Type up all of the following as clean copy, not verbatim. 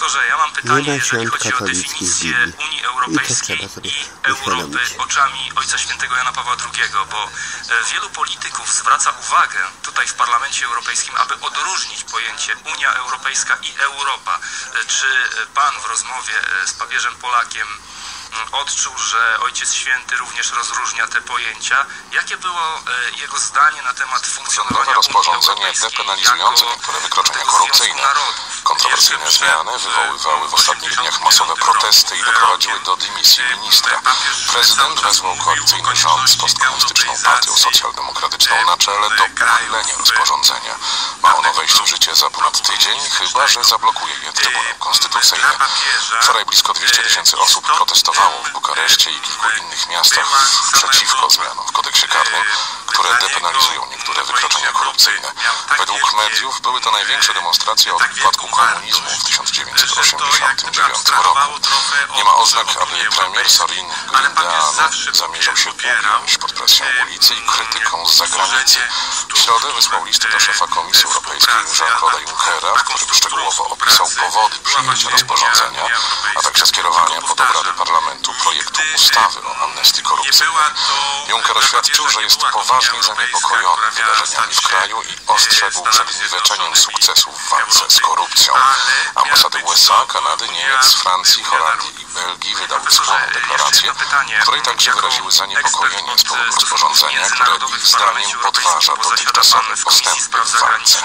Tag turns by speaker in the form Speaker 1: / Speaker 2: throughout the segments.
Speaker 1: redaktorze, ja mam pytanie, jeżeli chodzi o definicję Unii Europejskiej i Europy oczami Ojca Świętego Jana Pawła II, bo wielu polityków zwraca uwagę tutaj w Parlamencie Europejskim, aby odróżnić pojęcie Unia Europejska i Europa. Czy pan w rozmowie z papieżem Polakiem odczuł, że Ojciec Święty również rozróżnia te pojęcia? Jakie było jego zdanie na temat funkcjonowania
Speaker 2: nowe rozporządzenie depenalizujące niektóre wykroczenia korupcyjne. Kontrowersyjne zmiany wywoływały w ostatnich dniach masowe protesty i doprowadziły do dymisji ministra. Prezydent wezwał koalicyjny rząd z postkomunistyczną partią socjaldemokratyczną na czele do uchylenia rozporządzenia. Ma ono wejść w życie za ponad tydzień, chyba że zablokuje je Trybunał Konstytucyjny. Wczoraj blisko 200 000 osób protestowało w Bukareszcie i kilku innych miastach przeciwko zmianom w kodeksie karnym, które depenalizują niektóre wykroczenia korupcyjne. Według mediów były to największe demonstracje od upadku komunizmu w 1989 roku. Nie ma oznak, aby premier Sorin Grindeanu zamierzał się ugiąć pod presją ulicy i krytyką z zagranicy. W środę wysłał list do szefa Komisji Europejskiej Jean-Claude'a Junckera, w którym szczegółowo opisał powody przyjęcia rozporządzenia, a także skierowania pod obrady parlamentu projektu ustawy o amnestii korupcyjnej. Juncker oświadczył, że jest poważnie zaniepokojony wydarzeniami w kraju i ostrzegł przed niweczeniem sukcesu w walce z korupcją. Ambasady USA, Kanady, Niemiec, Francji, Holandii i Belgii wydały wspólną deklarację, w której także wyraziły zaniepokojenie z powodu rozporządzenia, które ich zdaniem podważa dotychczasowe postępy w walce.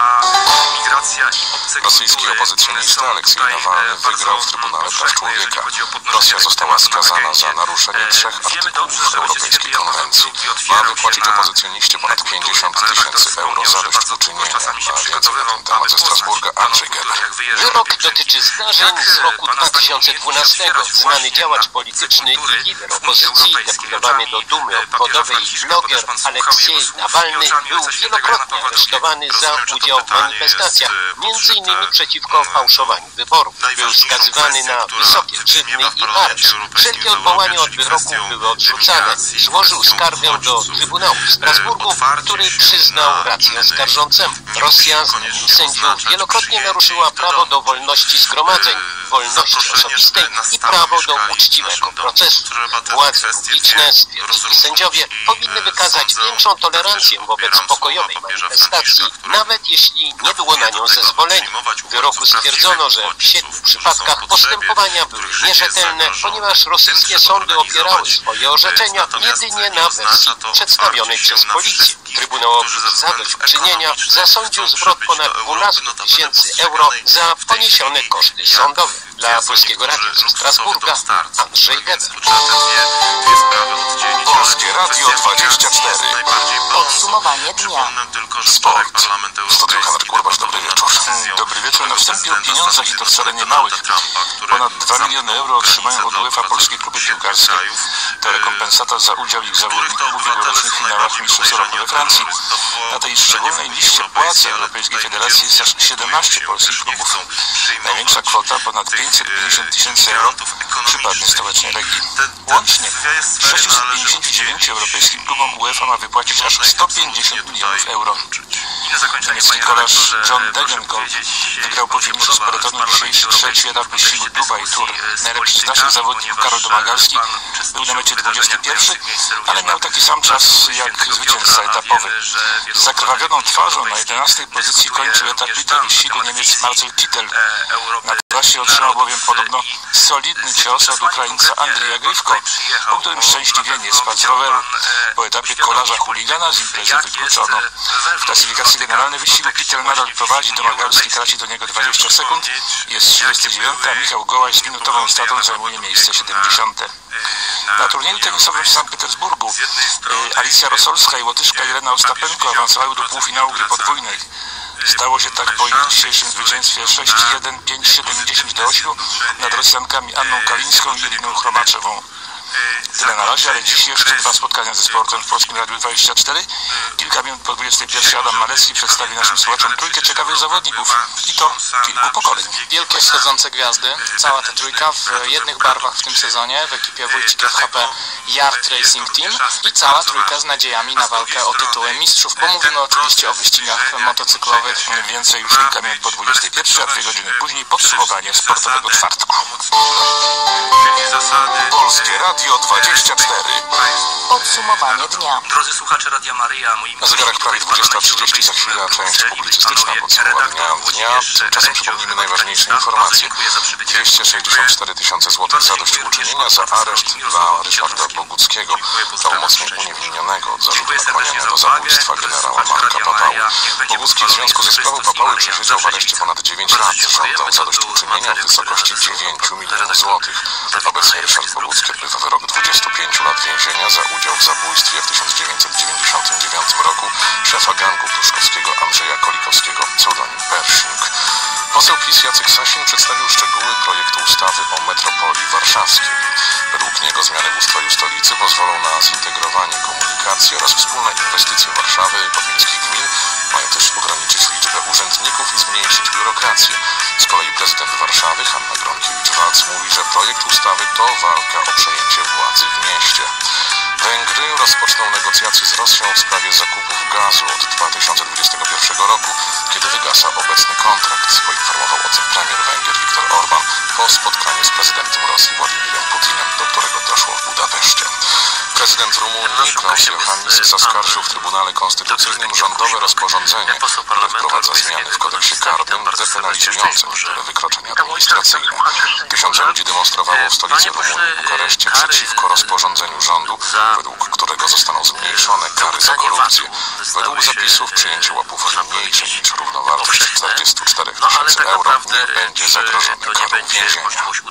Speaker 2: Rosyjski opozycjonista Aleksiej Nawalny wygrał w Trybunale Praw Człowieka. Rosja została skazana za naruszenie 3 artykułów Europejskiej Konwencji. Ma wypłacić opozycjoniście ponad 50 000 euro zadośćuczynienia. A więcej na ten temat ze Strasburga Andrzej Geber.
Speaker 3: Wyrok dotyczy zdarzeń z roku 2012. Znany działacz polityczny i lider opozycji, deputowany do Dumy Obwodowej bloger Aleksiej Nawalny był wielokrotnie aresztowany za udział w manifestacjach, m.in. przeciwko fałszowaniu wyborów. Był skazywany na wysokie grzywny i areszt. Wszelkie odwołania od wyroku były odrzucane. Złożył skargę do Trybunału w Strasburgu, który przyznał rację skarżącemu. Rosja, zdaniem sędziów, wielokrotnie naruszyła prawo do wolności zgromadzeń, wolności osobistej i prawo do uczciwego procesu. Władze publiczne, stwierdzili sędziowie, powinny wykazać większą tolerancję wobec pokojowej manifestacji, nawet jeśli nie było na nią zezwolenia. W wyroku stwierdzono, że w 7 przypadkach postępowania były nierzetelne, ponieważ rosyjskie sądy opierały swoje orzeczenia jedynie na wersji przedstawionej przez policję. Trybunał Obrony Zadośćuczynienia zasądził zwrot ponad 12 000 euro za poniesione koszty sądowe. Dla Polskiego Radia ze Strasburga Andrzej Geber.
Speaker 2: Polskie Radio 24.
Speaker 4: Podsumowanie dnia.
Speaker 2: Sport. W studiu Henryk Urbasz, dobry wieczór.
Speaker 5: Dobry wieczór. Na wstępie o pieniądzach i to wcale nie małych. Ponad 2 miliony euro otrzymają od UEFA polskie kluby piłkarskie. To rekompensata za udział ich zawodników w ubiegłorocznych finałach Mistrzostw Europy we Francji. Na tej szczególnej liście płac Europejskiej Federacji jest aż 17 polskich klubów. Największa kwota, ponad 550 000 euro, przypadnie stołecznej Legii. Łącznie 659 europejskim klubom UEFA ma wypłacić aż 150 milionów euro. Niemiecki kolarz John Degenkolb wygrał po finiszu z peletonu dzisiejszy 3. etap wyścigu Dubai Tour. Najlepszy z naszych zawodników Karol Domagalski był na mecie 21, ale miał taki sam czas jak zwycięzca etapowy. Z zakrwawioną twarzą na 11. pozycji kończył etap bita wyścigu Niemiec Marcel Kittel. Na trasie otrzymał bowiem podobno solidny cios od Ukraińca Andrija Grywko, po którym szczęśliwie nie spadł z roweru. Po etapie kolarza chuligana z imprezy wykluczono. W klasyfikacji generalnej wyścigu Kittel nadal prowadzi, Domagalski traci do niego 20 sekund, jest 39, a Michał Gołaś z minutową stratą zajmuje miejsce 70. Na turnieju tenisowym w Sankt Petersburgu Alicja Rosolska i Łotyszka Irena Ostapenko awansowały do półfinału gry podwójnej. Stało się tak po ich dzisiejszym zwycięstwie 6-1, 5-7 i 10-8 nad Rosjankami Anną Kalińską i Iriną Chromaczewą. Tyle na razie, ale dziś jeszcze 2 spotkania ze sportem w Polskim Radiu 24. Kilka minut po 21 Adam Malecki przedstawi naszym słuchaczom trójkę ciekawych zawodników i to kilku pokoleń.
Speaker 6: Wielkie wschodzące gwiazdy, cała ta trójka w jednych barwach w tym sezonie, w ekipie Wójcik FHP Yard Racing Team i cała trójka z nadziejami na walkę o tytuły mistrzów, bo mówimy oczywiście o wyścigach motocyklowych.
Speaker 5: Więcej już kilka minut po 21, a 2 godziny później podsumowanie sportowego czwartku.
Speaker 2: Polskie Radio 24.
Speaker 4: Podsumowanie dnia.
Speaker 1: Drodzy słuchacze Radia Maryja, moim
Speaker 2: Na zegarach prawie 20:30, za chwilę część publicystyczna podsumowania dnia. Tymczasem przypomnimy najważniejsze informacje. 264 tysiące złotych zadośćuczynienia za areszt dla Ryszarda Boguckiego, prawomocnie uniewinnionego od zarzutu nakłaniania do zabójstwa generała Marka Papały. Bogucki w związku ze sprawą Papały przesiedział w areszcie ponad 9 lat. Żądał zadośćuczynienia w wysokości 9 milionów złotych. Obecnie Ryszard Bogucki odbywa wyrok 25 lat więzienia za udział w zabójstwie w 1999 roku szefa gangu pruszkowskiego Andrzeja Kolikowskiego, pseudonim Pershing. Poseł PiS Jacek Sasin przedstawił szczegóły projektu ustawy o metropolii warszawskiej. Według niego zmiany w ustroju stolicy pozwolą na zintegrowanie komunikacji oraz wspólne inwestycje Warszawy i podmiejskich gmin. Mają też ograniczyć liczbę urzędników i zmniejszyć biurokrację. Z kolei prezydent Warszawy Hanna Gronkiewicz-Waltz mówi, że projekt ustawy to walka o przejęcie władzy w mieście. Węgry rozpoczną negocjacje z Rosją w sprawie zakupów gazu od 2021 roku, kiedy wygasa obecny kontrakt, poinformował o tym premier Węgier Viktor Orbán po spotkaniu z prezydentem Rosji Władimirem Putinem, do którego doszło w Budapeszcie. Prezydent Rumunii Klaus Iohannis zaskarżył w Trybunale Konstytucyjnym rządowe rozporządzenie, które wprowadza zmiany w kodeksie karnym depenalizujące niektóre wykroczenia administracyjne. Tysiące ludzi demonstrowało w stolicy Rumunii Bukareszcie przeciwko rozporządzeniu rządu, według którego zostaną zmniejszone kary za korupcję. Według zapisów przyjęcie łapówki mniejszej niż równowartość 44 tysięcy euro nie będzie zagrożone karą więzienia.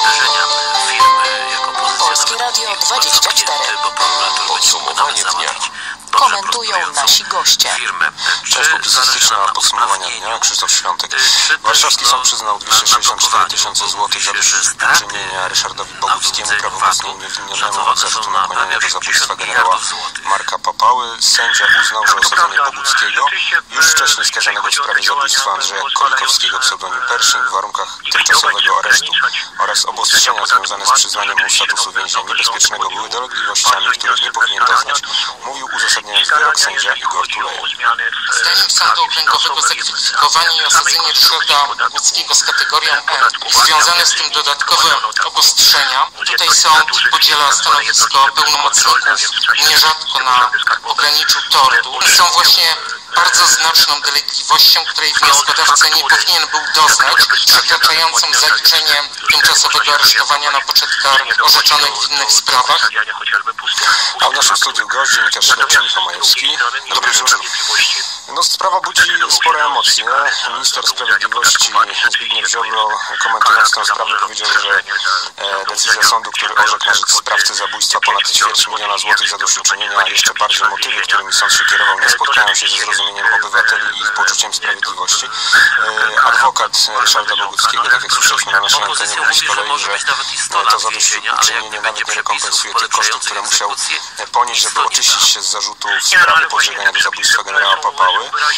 Speaker 4: Polskie Radio 24.
Speaker 2: Podsumowanie dnia.
Speaker 4: Komentują nasi goście.
Speaker 2: Część publicystyczna podsumowania dnia. Krzysztof Świątek. Warszawski sąd przyznał 264 tysiące złotych zadośćuczynienia Ryszardowi Boguckiemu, prawomocnie uniewinnionemu od zarzutu nakłaniania do zabójstwa generała Marka Papały. Sędzia uznał, że osadzenie Boguckiego, już wcześniej skazanego w sprawie zabójstwa Andrzeja Kolikowskiego, pseudonim Pershing, w warunkach tymczasowego aresztu oraz obostrzenia związane z przyznaniem mu statusu więzienia niebezpiecznego były dolegliwościami, których nie powinien doznać, mówił uzasadniając wyrok sędzia Igor Tuleja.
Speaker 6: Zdaniem Sądu Okręgowego zakwalifikowanie i osadzenie Ryszarda Boguckiego z kategorią E, związane z tym dodatkowe obostrzenia. Tutaj sąd podziela stanowisko pełnomocników nierzadko na pograniczu tortu. Są właśnie bardzo znaczną dolegliwością, której wnioskodawca nie powinien był doznać, przekraczającą zaliczenie tymczasowego aresztowania na poczet kar orzeczonych w innych sprawach.
Speaker 2: A w naszym studiu gość, dziennikarz śledczy Michał Majewski. Dobry wieczór. No, sprawa budzi spore emocje. Minister Sprawiedliwości Zbigniew Ziobro, komentując tę sprawę, powiedział, że decyzja sądu, który orzekł na rzecz sprawcy zabójstwa ponad 250 000 złotych zadośćuczynienia, a jeszcze bardziej motywy, którymi sąd się kierował, nie spotkają się ze zrozumieniem obywateli i ich poczuciem sprawiedliwości. Adwokat Ryszarda Boguckiego, tak jak słyszeliśmy na naszej antenie, mówi z kolei, że to zadośćuczynienie nawet nie rekompensuje tych kosztów, które musiał ponieść, żeby oczyścić się z zarzutu w sprawie podżegania do zabójstwa generała Papały.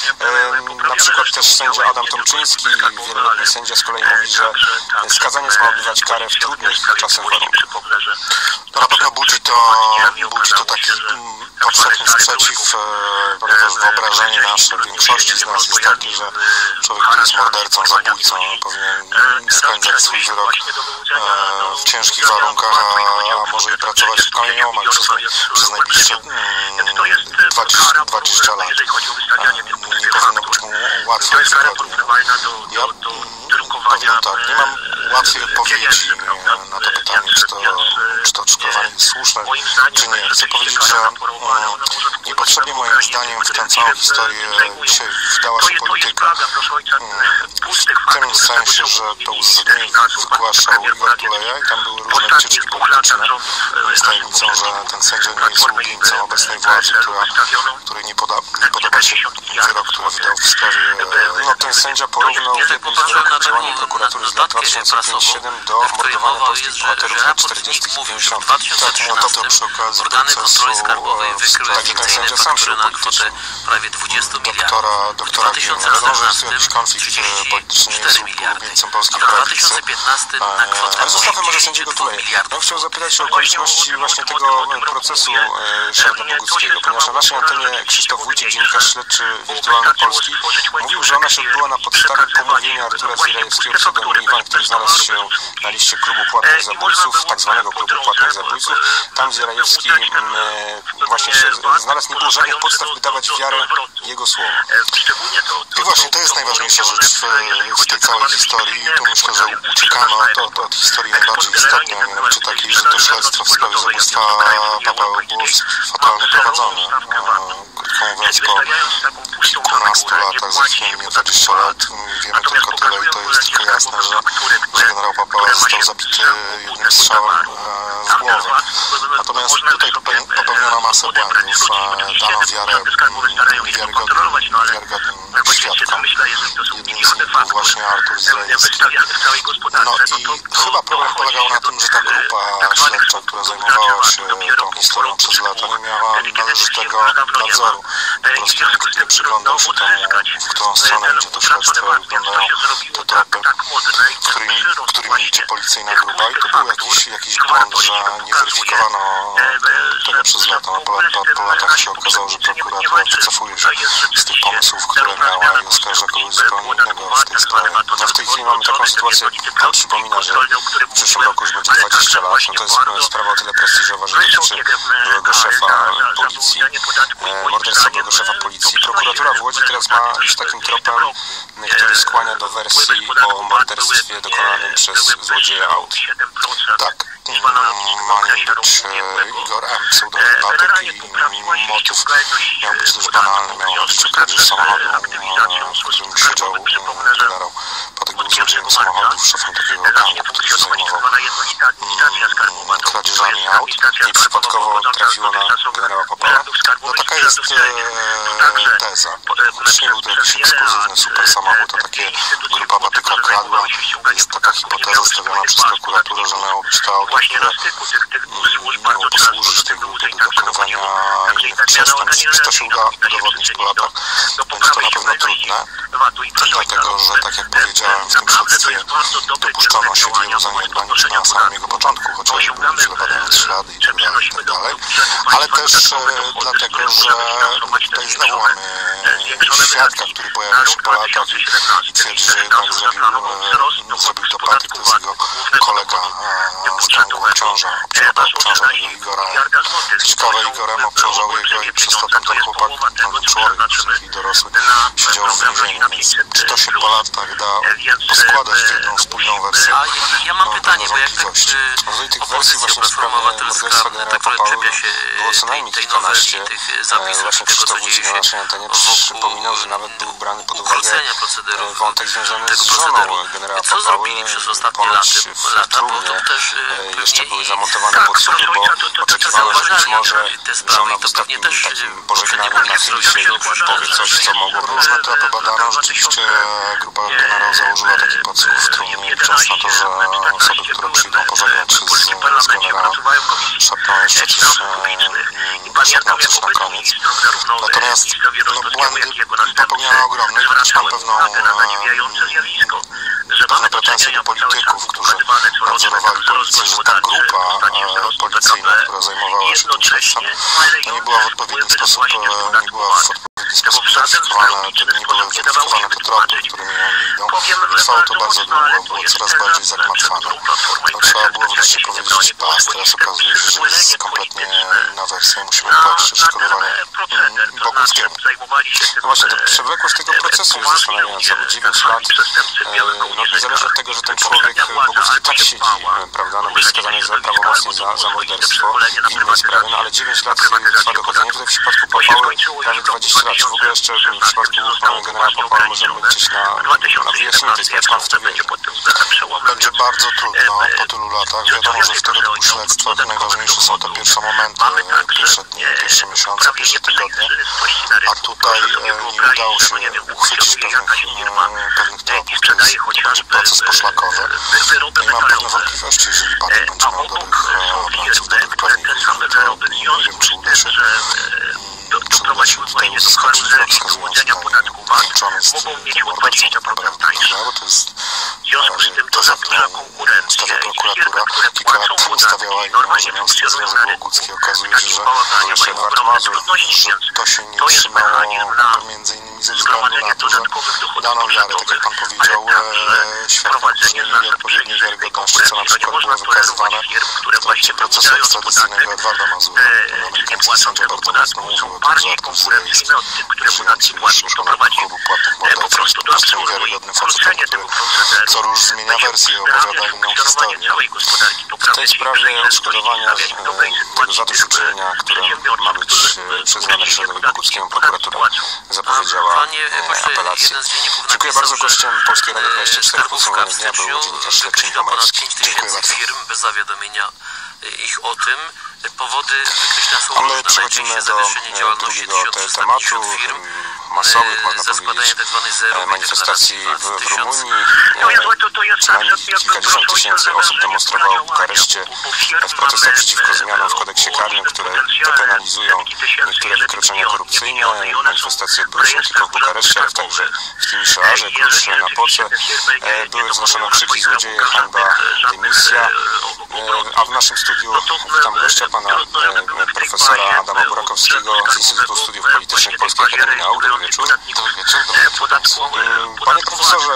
Speaker 2: Na przykład też sędzia Adam Tomczyński, wieloletni sędzia, z kolei mówi, że skazaniec ma odbywać karę w trudnych czasem warunkach.
Speaker 5: Na pewno budzi to taki powszechny sprzeciw, ponieważ wyobrażenie nasze, większości z nas jest takie, że człowiek, który jest mordercą, zabójcą, powinien spędzać swój wyrok w ciężkich warunkach, a może i pracować w kamieniołomach przez najbliższe 20 lat. Nie powinno być mu łatwo i wygodnie. Ja powiem tak, nie mam łatwej odpowiedzi na to pytanie, czy to odszkodowanie jest słuszne, czy nie. Chcę powiedzieć, że niepotrzebnie moim zdaniem w tę całą historię dzisiaj wdała się polityka. W tym sensie, że to uzasadnienie wygłaszał Igor Tuleja i tam były różne wycieczki polityczne. Jest tajemnicą, że ten sędzia nie jest ulubieńcą obecnej władzy, której nie podoba się wyrok, który wydał w sprawie. No, ten sędzia porównał w jednym z wyroków działanie prokuratury z lat 2008-2009
Speaker 2: 1957 do mordowania polskich bohaterów lat 40. i 50.
Speaker 7: To przy okazji procesu,
Speaker 2: Także ten sędzia sam się upolitycznił. Doktora Gienia. Wiadomo, że jest tu jakiś konflikt polityczny, jest ulubieńcem polskiej prawicy. Ale zostawmy może sędziego Tuleja. Ja bym chciał zapytać o okoliczności właśnie tego procesu Ryszarda Boguckiego, ponieważ na naszej antenie Krzysztof Wójcik, dziennikarz śledczy Wirtualnej Polski, mówił, że ona się odbyła na podstawie pomówienia Artura Zwierajewskiego pseudonim Iwan, który znalazł się na liście klubu płatnych zabójców, tak zwanego klubu płatnych zabójców. Tam Zwierajewski właśnie się znalazł, nie było żadnych podstaw, by dawać wiarę jego słowom. I właśnie to jest najważniejsza rzecz w tej całej historii. Tu myślę, że uciekano od historii najbardziej istotnej, a mianowicie takiej, że to śledztwo w sprawie zabójstwa Paweł było fatalnie prowadzone. Krótko mówiąc, po kilkunastu latach, za chwilę 20 lat, wiemy tylko tyle i to jest tylko jasne, że generał Papała został zabity jednym strzałem w głowę. Natomiast tutaj popełniono masę błędów, dano wiarę wiarygodnym świadkom. Jednym z nich był właśnie Artur Zwierajewski. No i chyba problem polegał na tym, że ta grupa śledcza, która zajmowała się tą historią przez lata, nie miała należytego nadzoru. Po prostu nikt nie przyglądał się temu, w którą stronę idzie to śledztwo, jak wyglądają te tropy, którymi idzie policyjna grupa. I to był jakiś błąd, że nie weryfikowano tego przez lata. Po latach się okazało, że prokuratura wycofuje się z tych pomysłów, które miała i oskarża kogoś zupełnie innego w tej sprawie. No w tej chwili mamy taką sytuację, która przypomina, że w przyszłym roku już będzie 20 lat. No to jest sprawa o tyle prestiżowa, że dotyczy byłego szefa policji, morderstwa byłego szefa policji. Prokuratura w Łodzi teraz ma iść takim tropem, który skłania do wersji o morderstwie dokonanym przez złodzieja aut. Tak. Ma nim być Igor M. pseudonim Patek i motyw miał być dość banalny, miał chodzić o kradzież samochodu, w którym siedział generał. Patek był złodziejem samochodów, szefem takiego gangu, który się zajmował kradzieżami aut i przypadkowo trafiło na generała Papała. No taka jest teza. Chociaż nie był to jakiś ekskluzywny super samochód, a takie grupa Patyka kradła. Jest taka hipoteza stawiana przez prokuraturę, że miało być to auto, które miało posłużyć tej grupie do dokonywania innych przestępstw. Czy to się uda udowodnić po latach? Będzie to na pewno trudne, dlatego że, tak jak powiedziałem, w tym śledztwie dopuszczono się wielu zaniedbań już na samym jego początku, chociażby były źle badane ślady i tak dalej, ale też dlatego, że tutaj znowu mamy świadka, który pojawia się po latach i twierdzi, że jednak zrobił to Patyk, to jest jego kolega z gangu obciąża tego Igora. Co ciekawe, Igorem obciążał jego i przez to ten chłopak, ten człowiek, czyli dorosły, siedział w więzieniu, więc czy to się po latach da poskładać w jedną wspólną wersję?
Speaker 7: Ja mam pytanie, bo jak tak
Speaker 2: w tych wersji właśnie w sprawie morderstwa generała Papały było co najmniej kilkanaście. Właśnie Krzysztof Wójcik na naszej antenie przypominał, że nawet był brany pod uwagę wątek związany z żoną generała Papały. Ponoć w trumnie jeszcze były zamontowane podsłuchy, bo oczekiwano, że być może żona w ostatnim takim pożegnaniu na finiszie powie coś, co mogło być. No to pobadano, rzeczywiście grupa generał założyła taki podsłuch w trumnie, licząc na to, że osoby, które przyjdą pożegnać się z generałem, szepną jeszcze coś, szepną coś na koniec. Natomiast błędy popełniano ogromne i też mam pewne pretensje do polityków, którzy nadzorowali policję, że ta grupa policyjna, która zajmowała się tym śledztwem, to nie była w odpowiedni sposób zweryfikowane, nie były weryfikowane te tropy, którymi oni idą. Trwało to bardzo długo, było coraz bardziej zagmatwane. No, trzeba było wreszcie powiedzieć pas, teraz okazuje się, że jest kompletnie inna wersja i musimy płacić odszkodowanie Boguckiemu. No właśnie, to przewlekłość tego procesu jest zastanawiająca, bo 9 lat, no niezależnie od tego, że ten człowiek Bogucki tak lat siedzi, prawda, no bo jest skazany prawomocnie za morderstwo w innej sprawie, no ale 9 lat trwa dochodzenie. Tutaj w przypadku Papały prawie 20 lat. Czy w ogóle jeszcze w przypadku generała Papały możemy liczyć na wyjaśnienie tej sprawy? Pan w to wierzy?
Speaker 7: Będzie bardzo trudno po tylu latach. Wiadomo, że w tego typu śledztwach najważniejsze są te pierwsze momenty, pierwsze dni, pierwsze miesiące, pierwsze tygodnie, a tutaj nie udało się uchwycić pewnych tropów. To jest proces poszlakowy i mam pewne wątpliwości, jeżeli Patryk będzie miał dobrych obrońców, dobrych prawników, to nie wiem, czy uda się tutaj uzyskać wskazując włączony z tym mordercą naprawdę, bo to jest teza, którą prokuratura kilka lat temu stawiała i mimo, że miasto Związek Łogucki okazuje się, że Edward Mazur, że to się nie trzymało między innymi ze względu na to, że dano wiarę, tak jak pan powiedział, świadkom, którzy nie mieli odpowiedniej wiarygodności, co na przykład było wykazywane w trakcie procesu ekstradycyjnego Edwarda Mazura. Amerykański sędzia bardzo mocno mówił o tym, że Edward jest żyjący już ponad klubu płatnych morderców, po prostu niewiarygodnym facetem, który co róż zmienia wersję, opowiada inną historię. W tej sprawie odszkodowania tego zadośćuczynienia, które ma być przyznane Ryszardowi Boguckiemu, prokuratura zapowiedziała apelację. Dziękuję bardzo. Gościem Polskiej Rady 24 w podsumowaniu dnia był dziennikarz śledczy Pomerski. Dziękuję bardzo.
Speaker 8: Firm bez zawiadomienia ich o tym. Powody wykreślenia są
Speaker 2: różne. Przechodzimy do drugiego tematu masowych, można powiedzieć, manifestacji w Rumunii. Co najmniej kilkadziesiąt tysięcy osób demonstrowało w Bukareszcie w protestach przeciwko zmianom w kodeksie karnym, które depenalizują niektóre wykroczenia korupcyjne. Manifestacje odbyły się tylko w Bukareszcie, ale także w Timisoarze, tuż na Poce. Były wznoszone krzyki złodzieje, hańba, dymisja. A w naszym studiu witam gościa, pana profesora Adama Burakowskiego z Instytutu Studiów Politycznych Polskiej Akademii Nauk. Dobry wieczór. Panie profesorze,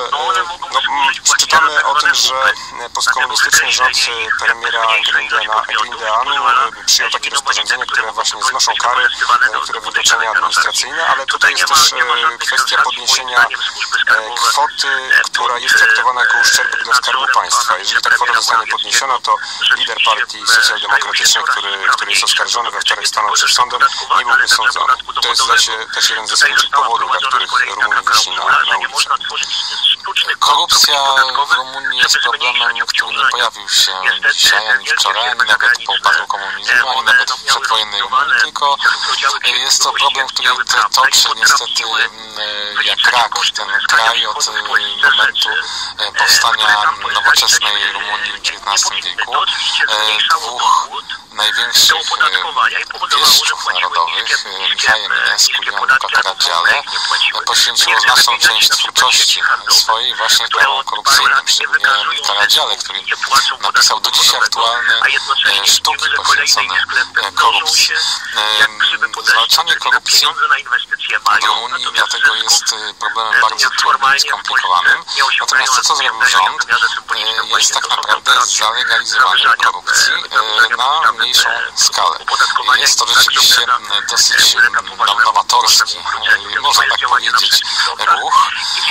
Speaker 2: czytamy o tym, że postkomunistyczny rząd premiera Grindeanu przyjął takie rozporządzenie, które właśnie znoszą kary, niektóre wykroczenia administracyjne, ale tutaj jest też kwestia podniesienia kwoty, która jest traktowana jako uszczerbek dla Skarbu Państwa. Jeżeli ta kwota zostanie podniesiona, to lider partii socjaldemokratycznej, który jest oskarżony, we wtorek stanął przed sądem, nie byłby sądzony. To jest też jeden ze zasadniczych powodów, dla których Rumuni wyszli na ulicę.
Speaker 5: Korupcja w Rumunii jest problemem, który nie pojawił się dzisiaj, ani wczoraj, ani nawet po upadku komunizmu, ani nawet w przedwojennej Rumunii, tylko jest to problem, który toczy niestety jak rak ten kraj od momentu powstania nowoczesnej Rumunii w XIX wieku. Dwóch największych wieszczów narodowych, Michał Minescu i Jan Luca Karadziale, poświęciło znaczną część twórczości swojej właśnie sprawom korupcyjnym. Szczególnie Karadziale, który napisał do dziś aktualne sztuki poświęcone korupcji. Zwalczanie korupcji w Rumunii dlatego jest problemem bardzo trudnym i skomplikowanym. Natomiast to, co zrobił rząd, jest tak naprawdę zalegalizowanie korupcji na mniejszą skalę. Jest to rzeczywiście dosyć nowatorski, można tak powiedzieć, ruch.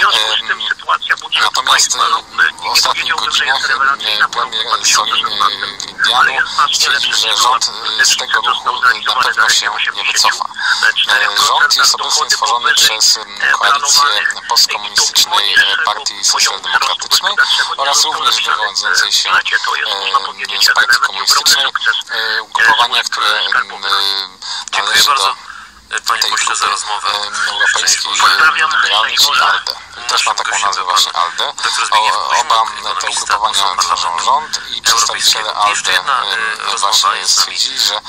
Speaker 5: Natomiast w ostatnich godzinach premier Zorin Grindeanu stwierdził, że rząd z tego ruchu na pewno się nie wycofa. Rząd jest obecnie tworzony przez koalicję postkomunistycznej Partii Socjaldemokratycznej oraz również wywodzącej się z Partii Komunistycznej ugrupowania, które należy do tej grupy europejskiej liberalnej, czyli ALDE. Też ma taką nazwę właśnie ALDE. Oba te ugrupowania tworzą rząd i przedstawiciele ALDE właśnie stwierdzili, że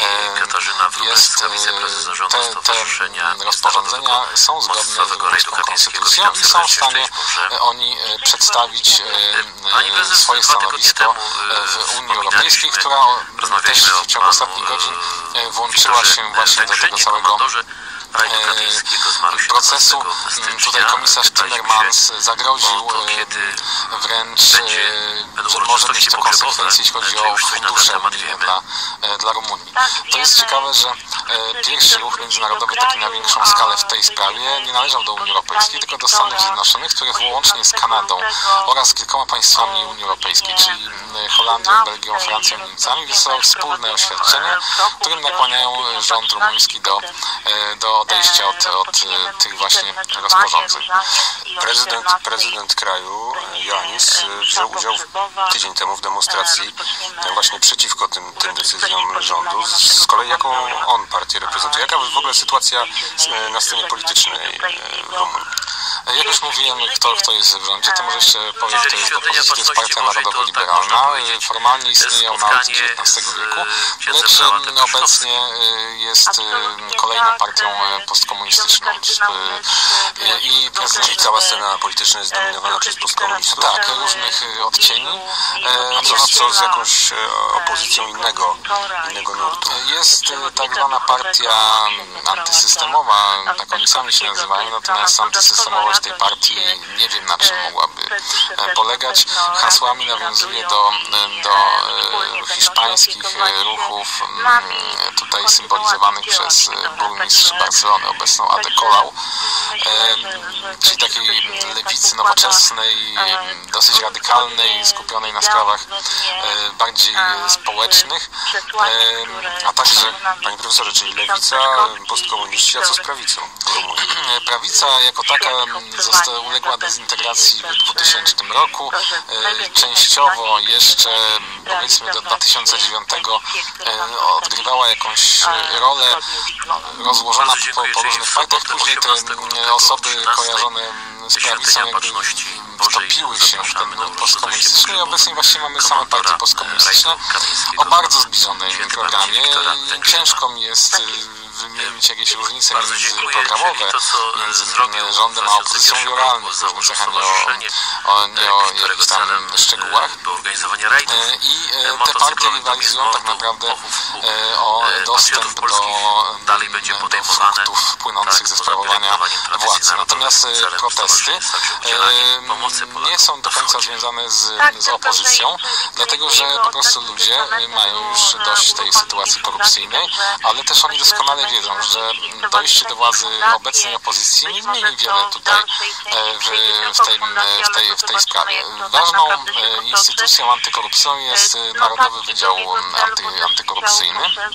Speaker 5: te rozporządzenia są zgodne z rumuńską konstytucją i są w stanie oni przedstawić swoje stanowisko w Unii Europejskiej, która też w ciągu ostatnich godzin włączyła się właśnie do tego całego procesu. Tutaj komisarz Timmermans zagroził wręcz
Speaker 8: będą
Speaker 5: że może mieć to
Speaker 8: pogrzebowe,
Speaker 5: konsekwencje, jeśli chodzi
Speaker 8: to
Speaker 5: o
Speaker 8: już coś na ten
Speaker 5: fundusze
Speaker 8: temat
Speaker 5: unijne
Speaker 8: wiemy.
Speaker 5: dla Rumunii. To jest ciekawe, że pierwszy ruch międzynarodowy taki na większą skalę w tej sprawie nie należał do Unii Europejskiej, tylko do Stanów Zjednoczonych, których łącznie z Kanadą oraz kilkoma państwami Unii Europejskiej, czyli Holandią, Belgią, Francją i Niemcami, wysłały wspólne oświadczenie, którym nakłaniają rząd rumuński do odejścia od tych właśnie rozporządzeń.
Speaker 9: Prezydent kraju, Ioannis, wziął udział tydzień temu w demonstracji właśnie przeciwko tym decyzjom rządu. Z kolei jaką on partię reprezentuje? Jaka w ogóle sytuacja na scenie politycznej w Rumunii?
Speaker 5: Jak już mówiłem, kto jest w rządzie, to może jeszcze powiem, kto jest w opozycji. To jest Partia Narodowo-Liberalna. Formalnie istnieje ona od XIX wieku, lecz obecnie jest kolejną partią postkomunistyczną. I
Speaker 9: Czyli cała scena polityczna jest zdominowana przez postkomunistów?
Speaker 5: Tak, różnych odcieni.
Speaker 9: A co z jakąś opozycją innego nurtu?
Speaker 5: Jest tak zwana partia antysystemowa, tak oni sami się nazywają, natomiast antysystemowość tej partii nie wiem, na czym mogłaby polegać. Hasłami nawiązuje do hiszpańskich ruchów tutaj symbolizowanych przez burmistrz Barcelony, obecną Adę Colau, czyli takiej lewicy nowoczesnej, dosyć radykalnej, skupionej na sprawach bardziej społecznych, a także...
Speaker 9: Panie profesorze, czyli lewica, postkomuniści, a co z prawicą?
Speaker 5: Prawica jako taka uległa dezintegracji w 2000 roku. Częściowo jeszcze, powiedzmy, do 2009 odgrywała jakąś rolę rozłożona po różnych partiach. Później te osoby kojarzone z prawicą jakby wtopiły się w ten postkomunistyczny i obecnie właśnie mamy same partie postkomunistyczne o bardzo zbliżonym programie. Ciężko mi jest wymienić jakieś różnice międzyprogramowe między rządem a opozycją w realnych różnicach, a nie o jakichś tam szczegółach. I te partie rywalizują tak naprawdę o dostęp do fruktów płynących ze sprawowania władzy. Natomiast protesty nie są do końca związane z opozycją, dlatego że po prostu ludzie mają już dość tej sytuacji korupcyjnej, ale też oni doskonale wiedzą, że dojście do władzy obecnej opozycji nie zmieni wiele tutaj w tej sprawie. Ważną instytucją antykorupcyjną jest Narodowy Wydział Antykorupcyjny,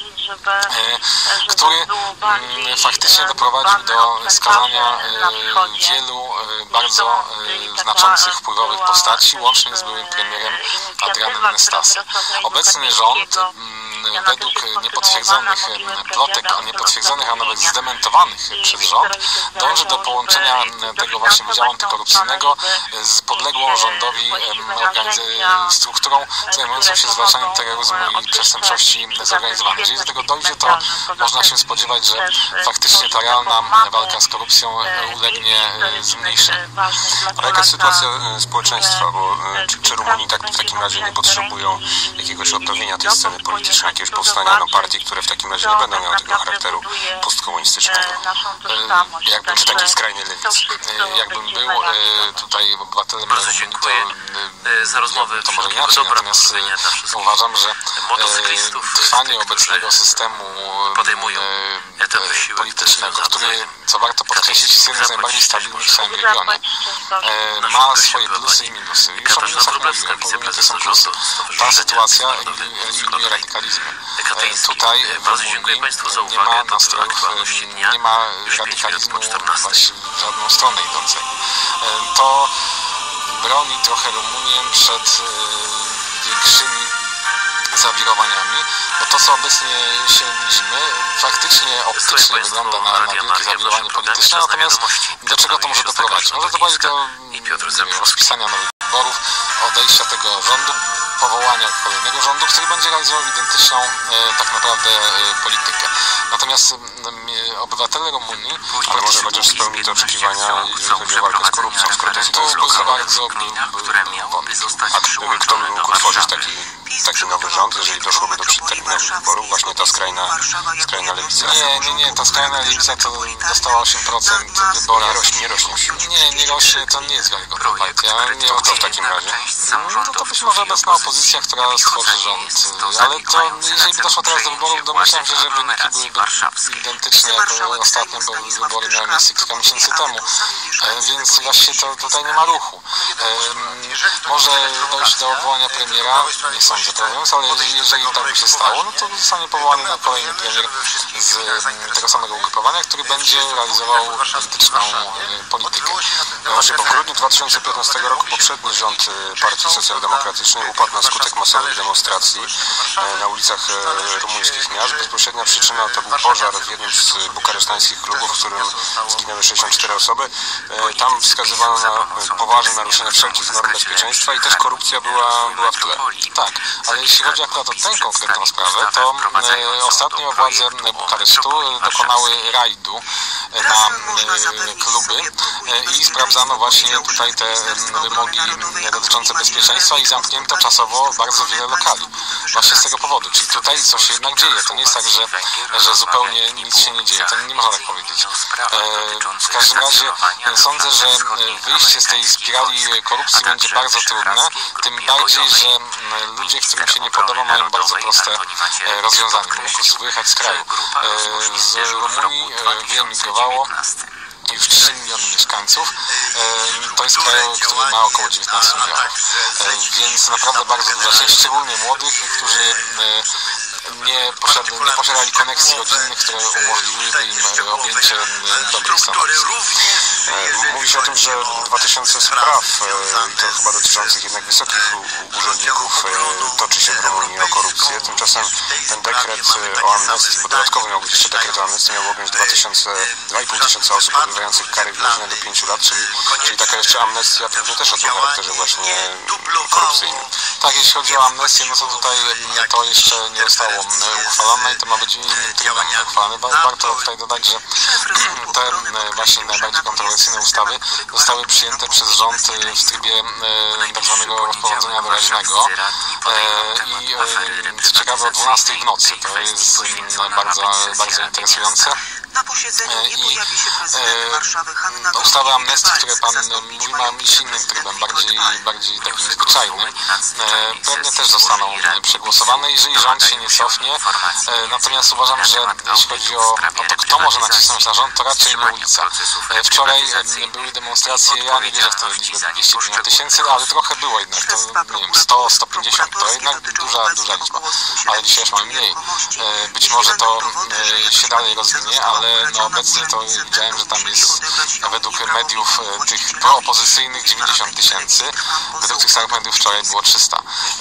Speaker 5: który faktycznie doprowadził do skazania wielu bardzo znaczących, wpływowych postaci, łącznie z byłym premierem Adrianem Nastasem. Obecny rząd według niepotwierdzonych plotek, niepotwierdzonych, a nawet zdementowanych przez rząd, dąży do połączenia tego właśnie Wydziału Antykorupcyjnego z podległą rządowi strukturą zajmującą się zwalczaniem terroryzmu i przestępczości zorganizowanej. Jeżeli do tego dojdzie, to można się spodziewać, że faktycznie ta realna walka z korupcją ulegnie zmniejszeniu.
Speaker 9: A jaka jest sytuacja społeczeństwa? Bo czy Rumuni w takim razie nie potrzebują jakiegoś odnowienia tej sceny politycznej, jakiegoś powstania partii, które w takim razie nie będą miały tego charakteru postkomunistycznego? Czy takiej skrajnej lewicy?
Speaker 5: Jakbym był tutaj obywatelem Rumunii,
Speaker 8: za rozmowę
Speaker 5: to może inaczej, natomiast uważam, że trwanie obecnego systemu politycznego, który, co warto podkreślić, jest jednym z najbardziej stabilnych w całym regionie, ma swoje plusy i minusy. Już o minusach mówiłem, powiem, jakie są plusy. Ta sytuacja eliminuje radykalizmy. Tutaj w Rumunii nie ma nastrojów, nie ma radykalizmu właśnie w żadną stronę idącego. To broni trochę Rumunię przed większymi zawirowaniami, bo to, co obecnie się widzimy, faktycznie optycznie wygląda na wielkie zawirowanie polityczne, natomiast do czego to może doprowadzić? Może doprowadzić do rozpisania nowych wyborów, odejścia tego rządu, powołania kolejnego rządu, który będzie realizował identyczną tak naprawdę politykę. Natomiast obywatele Rumunii,
Speaker 9: ale może chociaż spełni te oczekiwania, jeżeli chodzi o walkę z korupcją, skoro to jest
Speaker 5: bardzo
Speaker 9: a kto by mógł utworzyć taki taki nowy rząd, jeżeli doszłoby do przedterminowych wyborów, właśnie ta skrajna lewica?
Speaker 5: Nie, ta skrajna lewica to dostała 8% wyborów.
Speaker 9: Nie rośnie.
Speaker 5: Nie rośnie, to nie jest wiarygodna partia.
Speaker 9: Kto w takim razie?
Speaker 5: No to być może obecna opozycja, która stworzy rząd. Ale to, jeżeli by doszło teraz do wyborów, domyślam się, że wyniki byłyby identyczne jak ostatnio, bo wybory miały miejsce kilka miesięcy temu. Więc właśnie to tutaj nie ma ruchu. Może dojść do odwołania premiera, nie sądzę, ale jeżeli tak by się stało, no to zostanie powołany na kolejny premier z tego samego ugrupowania, który będzie realizował polityczną politykę.
Speaker 9: No właśnie, bo w grudniu 2015 roku poprzedni rząd Partii Socjaldemokratycznej upadł na skutek masowych demonstracji na ulicach rumuńskich miast. Bezpośrednia przyczyna to był pożar w jednym z bukaresztańskich klubów, w którym zginęły 64 osoby. Tam wskazywano na poważne naruszenia wszelkich norm bezpieczeństwa i też korupcja była w tle.
Speaker 5: Tak, ale jeśli chodzi akurat o tę konkretną sprawę, to ostatnio władze Bukaresztu dokonały rajdu na kluby i sprawdzano właśnie tutaj te wymogi dotyczące bezpieczeństwa i zamknięto czasowo bardzo wiele lokali. Właśnie z tego powodu, czyli tutaj coś się jednak dzieje. To nie jest tak, że zupełnie nic się nie dzieje. To nie można tak powiedzieć. W każdym razie sądzę, że wyjście z tej spirali korupcji będzie bardzo trudne, tym bardziej, że ludzie, którym się nie podoba, mają bardzo proste rozwiązanie. Mogą po prostu wyjechać z kraju. Z Rumunii wyemigrowało już 3 miliony mieszkańców. To jest kraj, który ma około 19 milionów. Więc naprawdę bardzo duża część, szczególnie młodych, którzy nie posiadali koneksji rodzinnych, które umożliwiłyby im objęcie dobrych stanowisk.
Speaker 9: Mówi się o tym, że 2000 spraw, i to chyba dotyczących jednak wysokich urzędników, toczy się w Rumunii o korupcję. Tymczasem ten dekret o amnestii, bo dodatkowo miał być jeszcze dekret o amnestii, miał objąć 2,5 tysiąca osób odbywających kary więzienia do 5 lat, czyli taka jeszcze amnestia pewnie też o tym charakterze właśnie korupcyjnym.
Speaker 5: Tak, jeśli chodzi o amnestię, no to tutaj to jeszcze nie zostało uchwalone i to ma być innym trybem uchwalane. Warto tutaj dodać, że te właśnie najbardziej kontrowersyjne ustawy zostały przyjęte przez rząd w trybie tak zwanego rozporządzenia doraźnego i co ciekawe o 12 w nocy. To jest bardzo interesujące. I ustawa amnestii, o której Pan mówi, ma iść innym trybem, bardziej takim zwyczajnym. Pewnie też zostaną przegłosowane, jeżeli rząd się nie cofnie. Natomiast uważam, że jeśli chodzi o to, kto może nacisnąć na rząd, to raczej nie ulica. Wczoraj były demonstracje, ja nie wierzę w tę liczbę 250 tysięcy, ale trochę było jednak, to nie wiem, 100, 150, to jednak duża liczba, ale dzisiaj już mamy mniej. Być może to się dalej rozwinie, ale obecnie to widziałem, że tam jest według mediów tych proopozycyjnych 90 tysięcy, według tych samych mediów wczoraj było 300.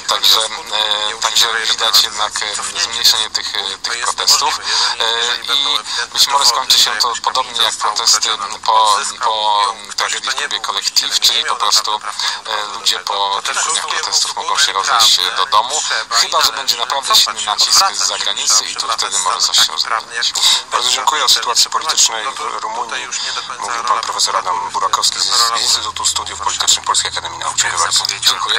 Speaker 5: Także widać jednak zmniejszenie tych protestów i być może skończy się to podobnie jak protesty po tragedii w klubie Kolektyw, czyli po prostu ludzie po kilku dniach protestów mogą się rozejść do domu, chyba że będzie naprawdę silny nacisk z zagranicy i tu wtedy może coś się zmienić.
Speaker 9: Bardzo dziękuję. O sytuacji politycznej w Rumunii mówił pan profesor Adam Burakowski z Instytutu Studiów Politycznych Polskiej Akademii Nauk. Dziękuję bardzo.
Speaker 5: Dziękuję.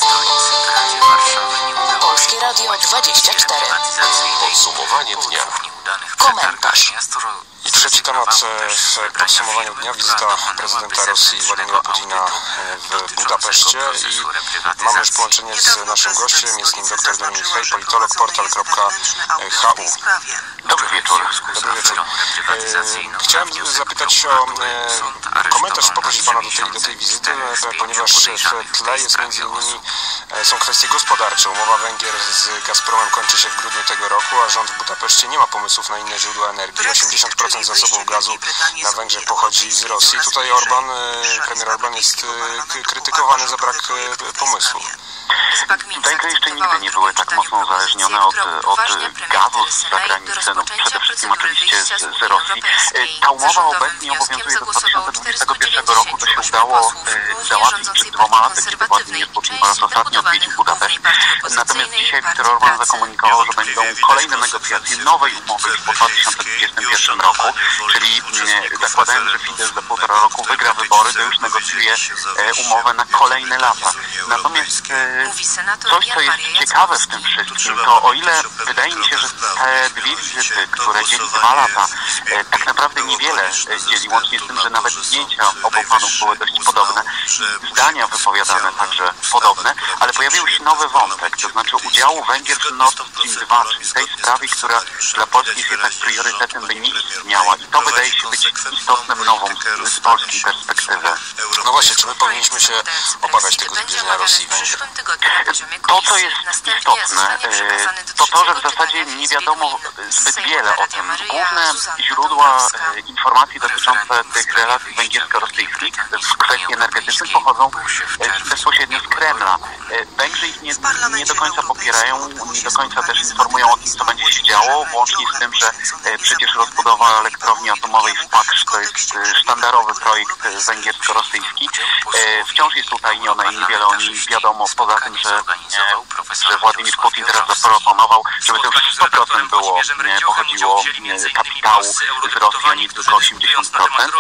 Speaker 4: Polskie Radio 24.
Speaker 2: Podsumowanie dnia.
Speaker 4: Komentarz.
Speaker 9: I trzeci temat w podsumowaniu dnia, wizyta prezydenta Rosji Władimira Putina w Budapeszcie i mamy już połączenie z naszym gościem, jest nim dr Dominik Hej, politolog, portal.hu.
Speaker 10: Dobry wieczór.
Speaker 9: Dobry wieczór. Chciałem zapytać o komentarz, poprosić pana do tej wizyty, ponieważ w tle jest między innymi są kwestie gospodarcze. Umowa Węgier z Gazpromem kończy się w grudniu tego roku, a rząd w Budapeszcie nie ma pomysłów na inne źródła energii. 80% zasobów gazu na Węgrzech pochodzi z Rosji. Tutaj premier Orbán jest krytykowany za brak pomysłu.
Speaker 10: Węgry jeszcze nigdy nie były tak mocno uzależnione od gazu z zagranicy, no przede wszystkim oczywiście z Rosji. Ta umowa obecnie obowiązuje do 2021 roku, to się udało załatwić przed 2 laty, kiedy władze nie po raz ostatni odwiedził Budapeszt. Natomiast dzisiaj Viktor Orban zakomunikował, że będą kolejne negocjacje nowej umowy już po 2021 roku, czyli zakładając, że Fidesz za 1,5 roku wygra wybory, to już negocjuje umowę na kolejne lata. Natomiast coś, co jest ciekawe w tym wszystkim, to o ile wydaje mi się, że te dwie wizyty, które dzieli 2 lata, tak naprawdę niewiele dzieli, łącznie z tym, że nawet zdjęcia obu panów były dość podobne, zdania wypowiadane także podobne, ale pojawił się nowy wątek, to znaczy udziału Węgier w Nord Stream 2, czyli tej sprawie, która dla Polski jest jednak priorytetem, by nie istniała. I to wydaje się być istotnym nową z polskiej perspektywy.
Speaker 9: No właśnie, czy my powinniśmy się obawiać tego zbliżenia Rosji i Węgier?
Speaker 10: To, co jest istotne, to to, że w zasadzie nie wiadomo zbyt wiele o tym. Główne źródła informacji dotyczące tych relacji węgiersko-rosyjskich w kwestii energetycznych pochodzą bezpośrednio z Kremla. Węgrzy ich nie do końca popierają, nie do końca też informują o tym, co będzie się działo, łącznie z tym, że przecież rozbudowa elektrowni atomowej w Paksz to jest sztandarowy projekt węgiersko-rosyjski. Wciąż jest utajnione i niewiele o nim wiadomo, poza tym, że Władimir Putin teraz zaproponował, żeby to już 100% pochodziło kapitału z Rosji, a nie tylko 80%.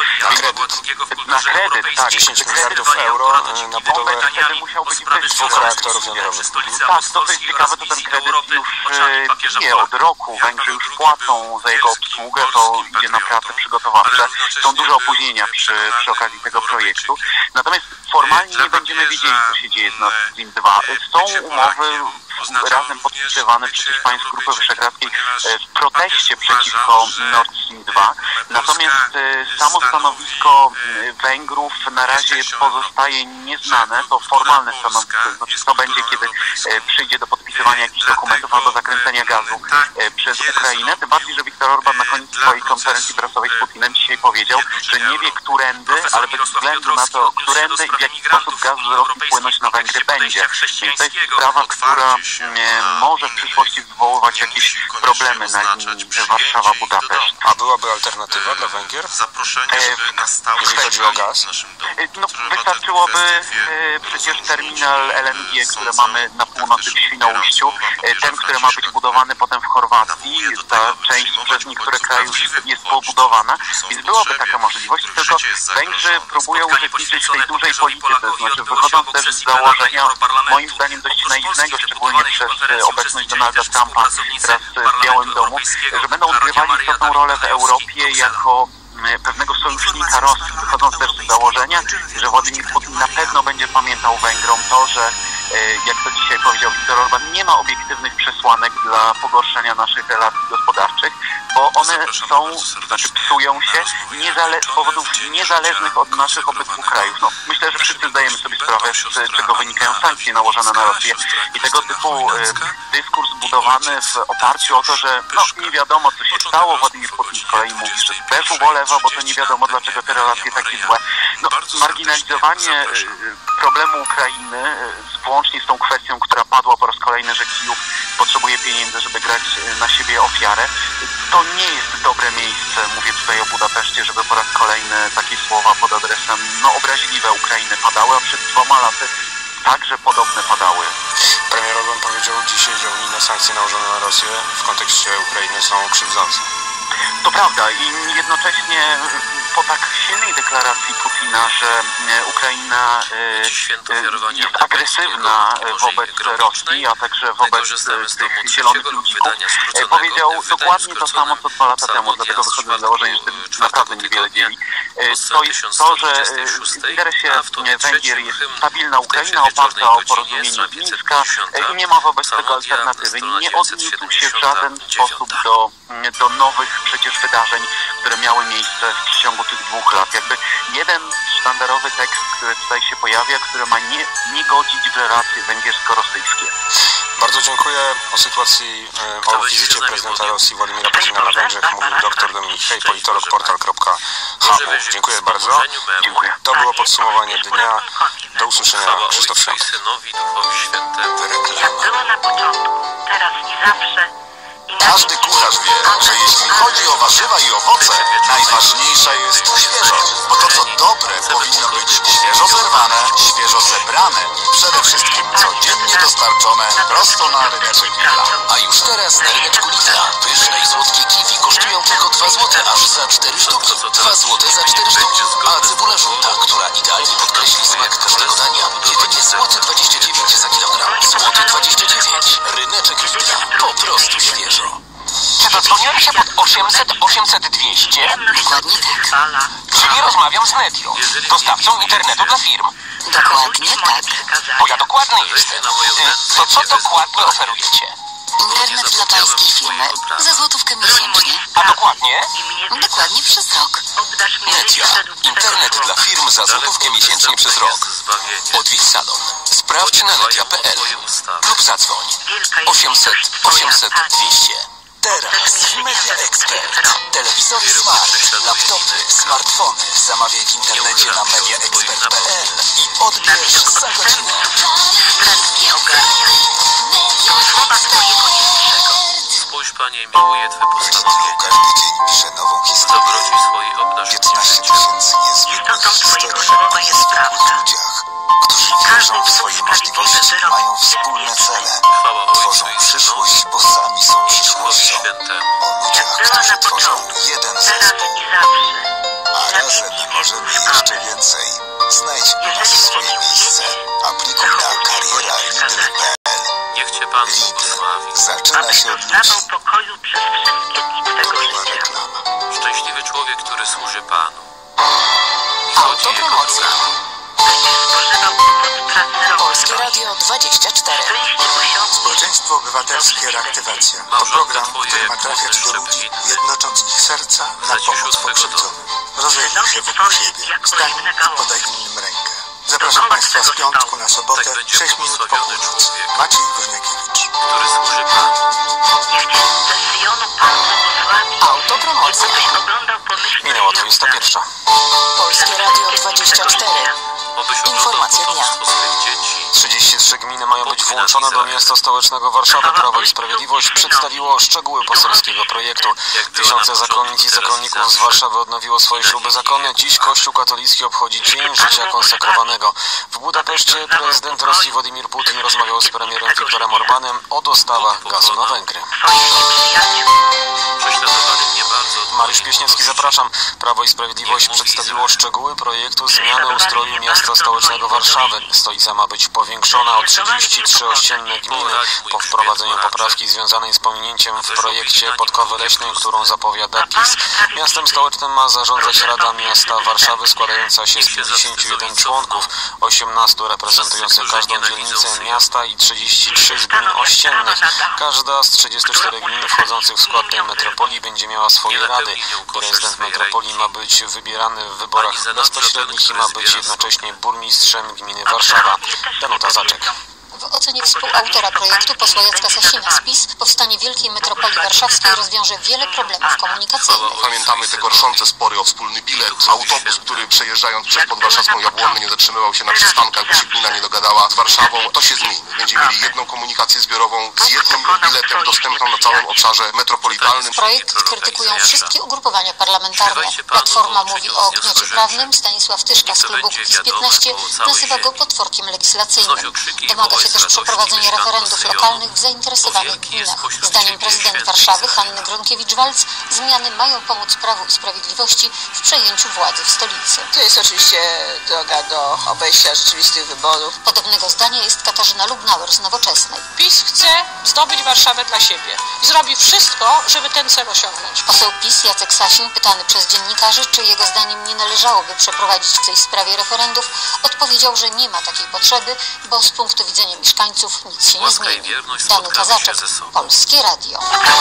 Speaker 10: Na kredyt, tak.
Speaker 9: 10 miliardów euro na budowę
Speaker 10: wtedy musiał być
Speaker 9: 2 reaktorów jądrowych.
Speaker 10: Tak, to co jest ciekawe, to ten kredyt już bije od roku. Węgrzy już płacą za jego obsługę, to idzie na prace przygotowawcze. Są duże opóźnienia przy okazji tego projektu. Natomiast formalnie nie będziemy wiedzieli, co się dzieje z Nord Stream 2. Są umowy razem podpisywane przez państw Grupy Wyszehradzkiej w proteście przeciwko Nord Stream 2. Natomiast samo stanowisko Węgrów na razie pozostaje nieznane. To formalne stanowisko, znaczy co będzie, kiedy przyjdzie do podpisywania jakichś dokumentów albo zakręcenia gazu przez Ukrainę. Tym bardziej, że Viktor Orban na koniec swojej konferencji prasowej z Putinem dzisiaj powiedział, że nie wie którędy, ale bez względu na to, którędy i w jaki sposób gaz z Rosji płynąć na Węgry będzie. Więc to jest sprawa, która może w przyszłości wywoływać jakieś problemy na linii Warszawa-Budapeszt.
Speaker 9: A byłaby alternatywa dla Węgier? Jeżeli chodzi o gaz?
Speaker 10: No, wystarczyłoby przecież terminal LNG, który mamy na północy w Świnoujściu, ten, który ma być budowany potem w Chorwacji, ta część przez niektóre kraje już jest pobudowana, więc byłaby taka możliwość, tylko Węgrzy próbują uczestniczyć w tej dużej polityce, to znaczy wychodząc też z założenia, moim zdaniem dość naiwnego, szczególnie przez obecność Donalda Trumpa teraz w Białym Domu, że będą odgrywali istotną rolę w Europie jako pewnego sojusznika Rosji, wychodząc też z założenia, że Władimir Putin na pewno będzie pamiętał Węgrom to, że jak to dzisiaj powiedział Viktor Orban, nie ma obiektywnych przesłanek dla pogorszenia naszych relacji gospodarczych, bo one psują się z powodów niezależnych od naszych obydwu krajów. No, myślę, że wszyscy zdajemy sobie sprawę, z czego wynikają sankcje nałożone na Rosję i tego typu dyskurs budowany w oparciu o to, że nie wiadomo, co się stało. Władimir Putin z kolei mówi, że też ubolewa, bo to nie wiadomo, dlaczego te relacje takie złe. No, marginalizowanie problemu Ukrainy włącznie z tą kwestią, która padła po raz kolejny, że Kijów potrzebuje pieniędzy, żeby grać na siebie ofiarę. To nie jest dobre miejsce, mówię tutaj o Budapeszcie, żeby po raz kolejny takie słowa pod adresem obraźliwe Ukrainy padały, a przed 2 laty także podobne padały.
Speaker 9: Premier Orban powiedział dzisiaj, że unijne sankcje nałożone na Rosję w kontekście Ukrainy są krzywdzące.
Speaker 10: To prawda i jednocześnie po tak silnej deklaracji Putina, że Ukraina jest agresywna wobec Rosji, a także wobec tych zielonych ludzików, powiedział dokładnie to samo, co 2 lata temu, dlatego wychodzę z założenia, że tym naprawdę niewiele dzieli. To jest to, że w interesie Węgier jest stabilna Ukraina oparta o porozumienie z Mińska i nie ma wobec tego alternatywy. Nie odniósł się w żaden sposób do nowych przecież wydarzeń, które miały miejsce w przeciągu tych 2 lat. Jakby jeden sztandarowy tekst, który tutaj się pojawia, który ma nie godzić w relacje węgiersko-rosyjskie.
Speaker 9: Bardzo dziękuję. O sytuacji, o wizycie prezydenta Rosji Władimira Putina na Węgrzech mówił dr Dominik Hej, politolog, portal.hu. Dziękuję bardzo.
Speaker 10: Dziękuję.
Speaker 9: To było podsumowanie dnia. Do usłyszenia. Krzysztof Świątek.
Speaker 11: Jak było na początku, teraz i zawsze.
Speaker 2: Każdy kucharz wie, że jeśli chodzi o warzywa i owoce, najważniejsza jest świeżość, bo to co dobre powinno być świeżo zerwane, świeżo zebrane, przede wszystkim codziennie. codziennie dostarczone prosto na ryneczek Lidla. A już teraz na ryneczku Lidla pyszne i słodkie kiwi kosztują tylko 2 zł, aż za 4 sztuki. 2 zł za 4 sztuki. A cebula żółta, która idealnie podkreśli smak każdego dania, jedynie złoty 29 za kilogram. Złoty 29. Ryneczek Lidla. Po prostu świeżo.
Speaker 3: Czy dodzwoniłem się pod 800 800 200?
Speaker 4: Dokładnie tak.
Speaker 3: Czyli rozmawiam z Netio, dostawcą internetu dla firm.
Speaker 4: Dokładnie tak.
Speaker 3: Bo ja dokładny jestem. To co dokładnie oferujecie?
Speaker 4: Internet dla pańskiej firmy za złotówkę miesięcznie.
Speaker 3: A dokładnie?
Speaker 4: Dokładnie przez rok.
Speaker 2: Netia. Internet dla firm za złotówkę miesięcznie przez rok. Odwiedź salon. Sprawdź na netia.pl lub zadzwoń 800 800 200. Teraz Media Expert. Telewizory smart, laptopy, smartfony. Zamawiaj w internecie na mediaexpert.pl i odbierz za godzinę.
Speaker 11: Nie ogarniaj. To słowa twojego niższego.
Speaker 8: Spójrz, Panie, miłuję Twe postanowienie.
Speaker 2: Każdy dzień pisze nową historię.
Speaker 8: Dobroci swojej obdarz
Speaker 2: 15 tysięcy niezwykłych historii o niezwykłych ludziach, którzy wierzą w swoje możliwości i mają wspólne cele. Tworzą przyszłość, bo sami są przyszłością. O ludziach, którzy tworzą jeden zespół. A razem możemy jeszcze więcej. Znajdź u nas swoje miejsce. Aplikuj na kariera.lidl.pl.
Speaker 8: Niech Cię Pan
Speaker 2: Lidl.
Speaker 8: błogosławi.
Speaker 2: Zaczyna się od ludzi.
Speaker 11: pokoju przez wszystkie dni twego
Speaker 2: Była
Speaker 11: życia.
Speaker 2: reklama.
Speaker 8: Szczęśliwy człowiek, który służy Panu.
Speaker 4: Autopromocja.
Speaker 11: Będziesz spożywał owoc pracy rąk
Speaker 4: Polskie Radio 24.
Speaker 12: Społeczeństwo Obywatelskie Reaktywacja to program, który ma trafiać do ludzi, jednocząc ich serca na pomoc pokrzywdzonym. Rozejrzyj się wokół siebie, stań i podaj innym rękę. Zapraszam Państwa z piątku na sobotę, 6 minut po północy. Maciej Woźniakiewicz.
Speaker 8: Który służy Panu.
Speaker 11: Niech Cię ze Syjonu Pan błogosławi.
Speaker 4: Autopromocja.
Speaker 11: Abyś oglądał pomyślnie
Speaker 9: Minęła 21.
Speaker 4: Polskie Radio 24.
Speaker 8: Obyś oglądał
Speaker 4: Informacje dnia.
Speaker 8: potomstwo swych dzieci.
Speaker 9: 33 gminy mają być włączone do miasta stołecznego Warszawy. Prawo i Sprawiedliwość przedstawiło szczegóły poselskiego projektu. Tysiące zakonnic i zakonników z Warszawy odnowiło swoje śluby zakonne. Dziś Kościół katolicki obchodzi Dzień Życia Konsekrowanego. W Budapeszcie prezydent Rosji Władimir Putin rozmawiał z premierem Viktorem Orbanem o dostawach gazu na Węgry.
Speaker 8: Prześladowany mnie bardzo.
Speaker 9: Mariusz Pieśniewski, zapraszam. Prawo i Sprawiedliwość przedstawiło szczegóły projektu zmiany ustroju miasta stołecznego Warszawy. Stolica ma być powiększona o 33 ościenne gminy. Po wprowadzeniu poprawki związanej z pominięciem w projekcie Podkowy Leśnej, którą zapowiada PiS, miastem stołecznym ma zarządzać Rada Miasta Warszawy składająca się z 51 członków, 18 reprezentujących każdą dzielnicę miasta i 33 z gmin ościennych. Każda z 34 gmin wchodzących w skład tej metropolii będzie miała swoje rady. Prezydent metropolii ma być wybierany w wyborach bezpośrednich i ma być jednocześnie burmistrzem gminy Warszawa. Danuta Zaczek.
Speaker 13: W ocenie współautora projektu posła Jacka Sasina z PiS powstanie Wielkiej Metropolii Warszawskiej rozwiąże wiele problemów komunikacyjnych.
Speaker 2: Pamiętamy te gorszące spory o wspólny bilet. Autobus, który przejeżdżając przez podwarszawską Jabłonnę nie zatrzymywał się na przystankach, bo się gmina nie dogadała z Warszawą. To się zmieni. Będziemy mieli jedną komunikację zbiorową z jednym biletem dostępną na całym obszarze metropolitalnym.
Speaker 13: Projekt krytykują wszystkie ugrupowania parlamentarne. Platforma mówi o gniocie prawnym. Stanisław Tyszka z klubu Kukiz15 nazywa go potworkiem legislacyjnym. Domaga się też przeprowadzenia referendów lokalnych w zainteresowanych gminach. Zdaniem prezydent Warszawy Hanny Gronkiewicz-Waltz zmiany mają pomóc Prawu i Sprawiedliwości w przejęciu władzy w stolicy.
Speaker 14: To jest oczywiście droga do obejścia rzeczywistych wyborów.
Speaker 13: Podobnego zdania jest Katarzyna Lubnauer z Nowoczesnej.
Speaker 15: PiS chce zdobyć Warszawę dla siebie i zrobi wszystko, żeby ten cel osiągnąć.
Speaker 13: Poseł PiS Jacek Sasin, pytany przez dziennikarzy, czy jego zdaniem nie należałoby przeprowadzić w tej sprawie referendów, odpowiedział, że nie ma takiej potrzeby, bo z punktu widzenia mieszkańców nic się nie zmieni. Danuta Zaczek, Polskie Radio.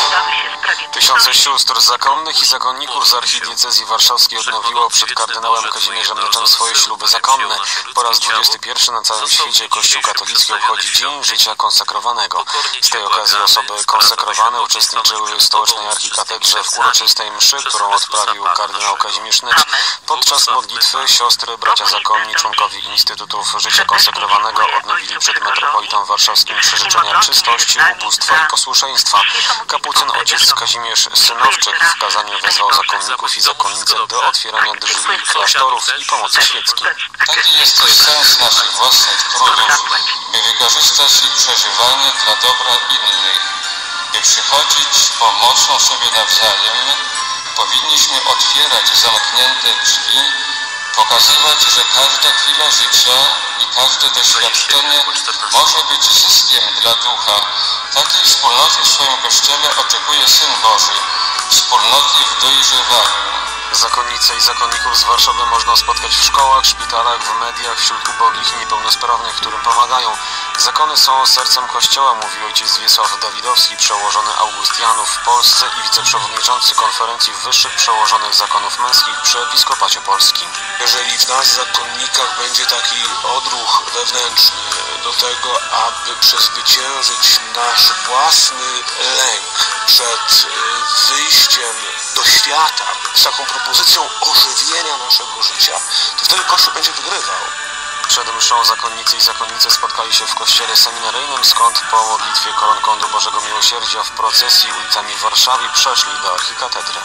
Speaker 9: Tysiące sióstr zakonnych i zakonników z archidiecezji warszawskiej odnowiło przed kardynałem Kazimierzem Nyczem swoje śluby zakonne. Po raz 21 na całym świecie Kościół katolicki obchodzi Dzień Życia Konsekrowanego. Z tej okazji osoby konsekrowane uczestniczyły w stołecznej archikatedrze w uroczystej mszy, którą odprawił kardynał Kazimierz Nycz. Podczas modlitwy siostry, bracia zakonni, członkowie Instytutów Życia Konsekrowanego odnowili przed metropolitom warszawskim przyrzeczenia czystości, ubóstwa i posłuszeństwa. Kapucyn ojciec Kazimierz Synowczyk w kazaniu wezwał zakonników i zakonnice do otwierania drzwi klasztorów i pomocy świeckiej.
Speaker 16: Taki jest też sens naszych własnych trudów, by wykorzystać ich przeżywanie dla dobra innych, by przychodzić pomocą sobie nawzajem. Powinniśmy otwierać zamknięte drzwi, pokazywać, że każda chwila życia i każde doświadczenie może być zyskiem dla ducha. Takiej wspólnoty w swoim Kościele oczekuje Syn Boży, wspólnoty w dojrzewaniu.
Speaker 9: Zakonnice i zakonników z Warszawy można spotkać w szkołach, szpitalach, w mediach, wśród ubogich i niepełnosprawnych, którym pomagają. Zakony są sercem Kościoła, mówi ojciec Wiesław Dawidowski, przełożony Augustianów w Polsce i wiceprzewodniczący konferencji wyższych przełożonych zakonów męskich przy Episkopacie Polskim.
Speaker 17: Jeżeli w nas, zakonnikach, będzie taki odruch wewnętrzny do tego, aby przezwyciężyć nasz własny lęk przed wyjściem do świata z taką propozycją ożywienia naszego życia, to wtedy Kościół będzie wygrywał.
Speaker 9: Przed mszą zakonnicy i zakonnice spotkali się w kościele seminaryjnym, skąd po modlitwie koronką do Bożego Miłosierdzia w procesji ulicami Warszawy przeszli do archikatedry.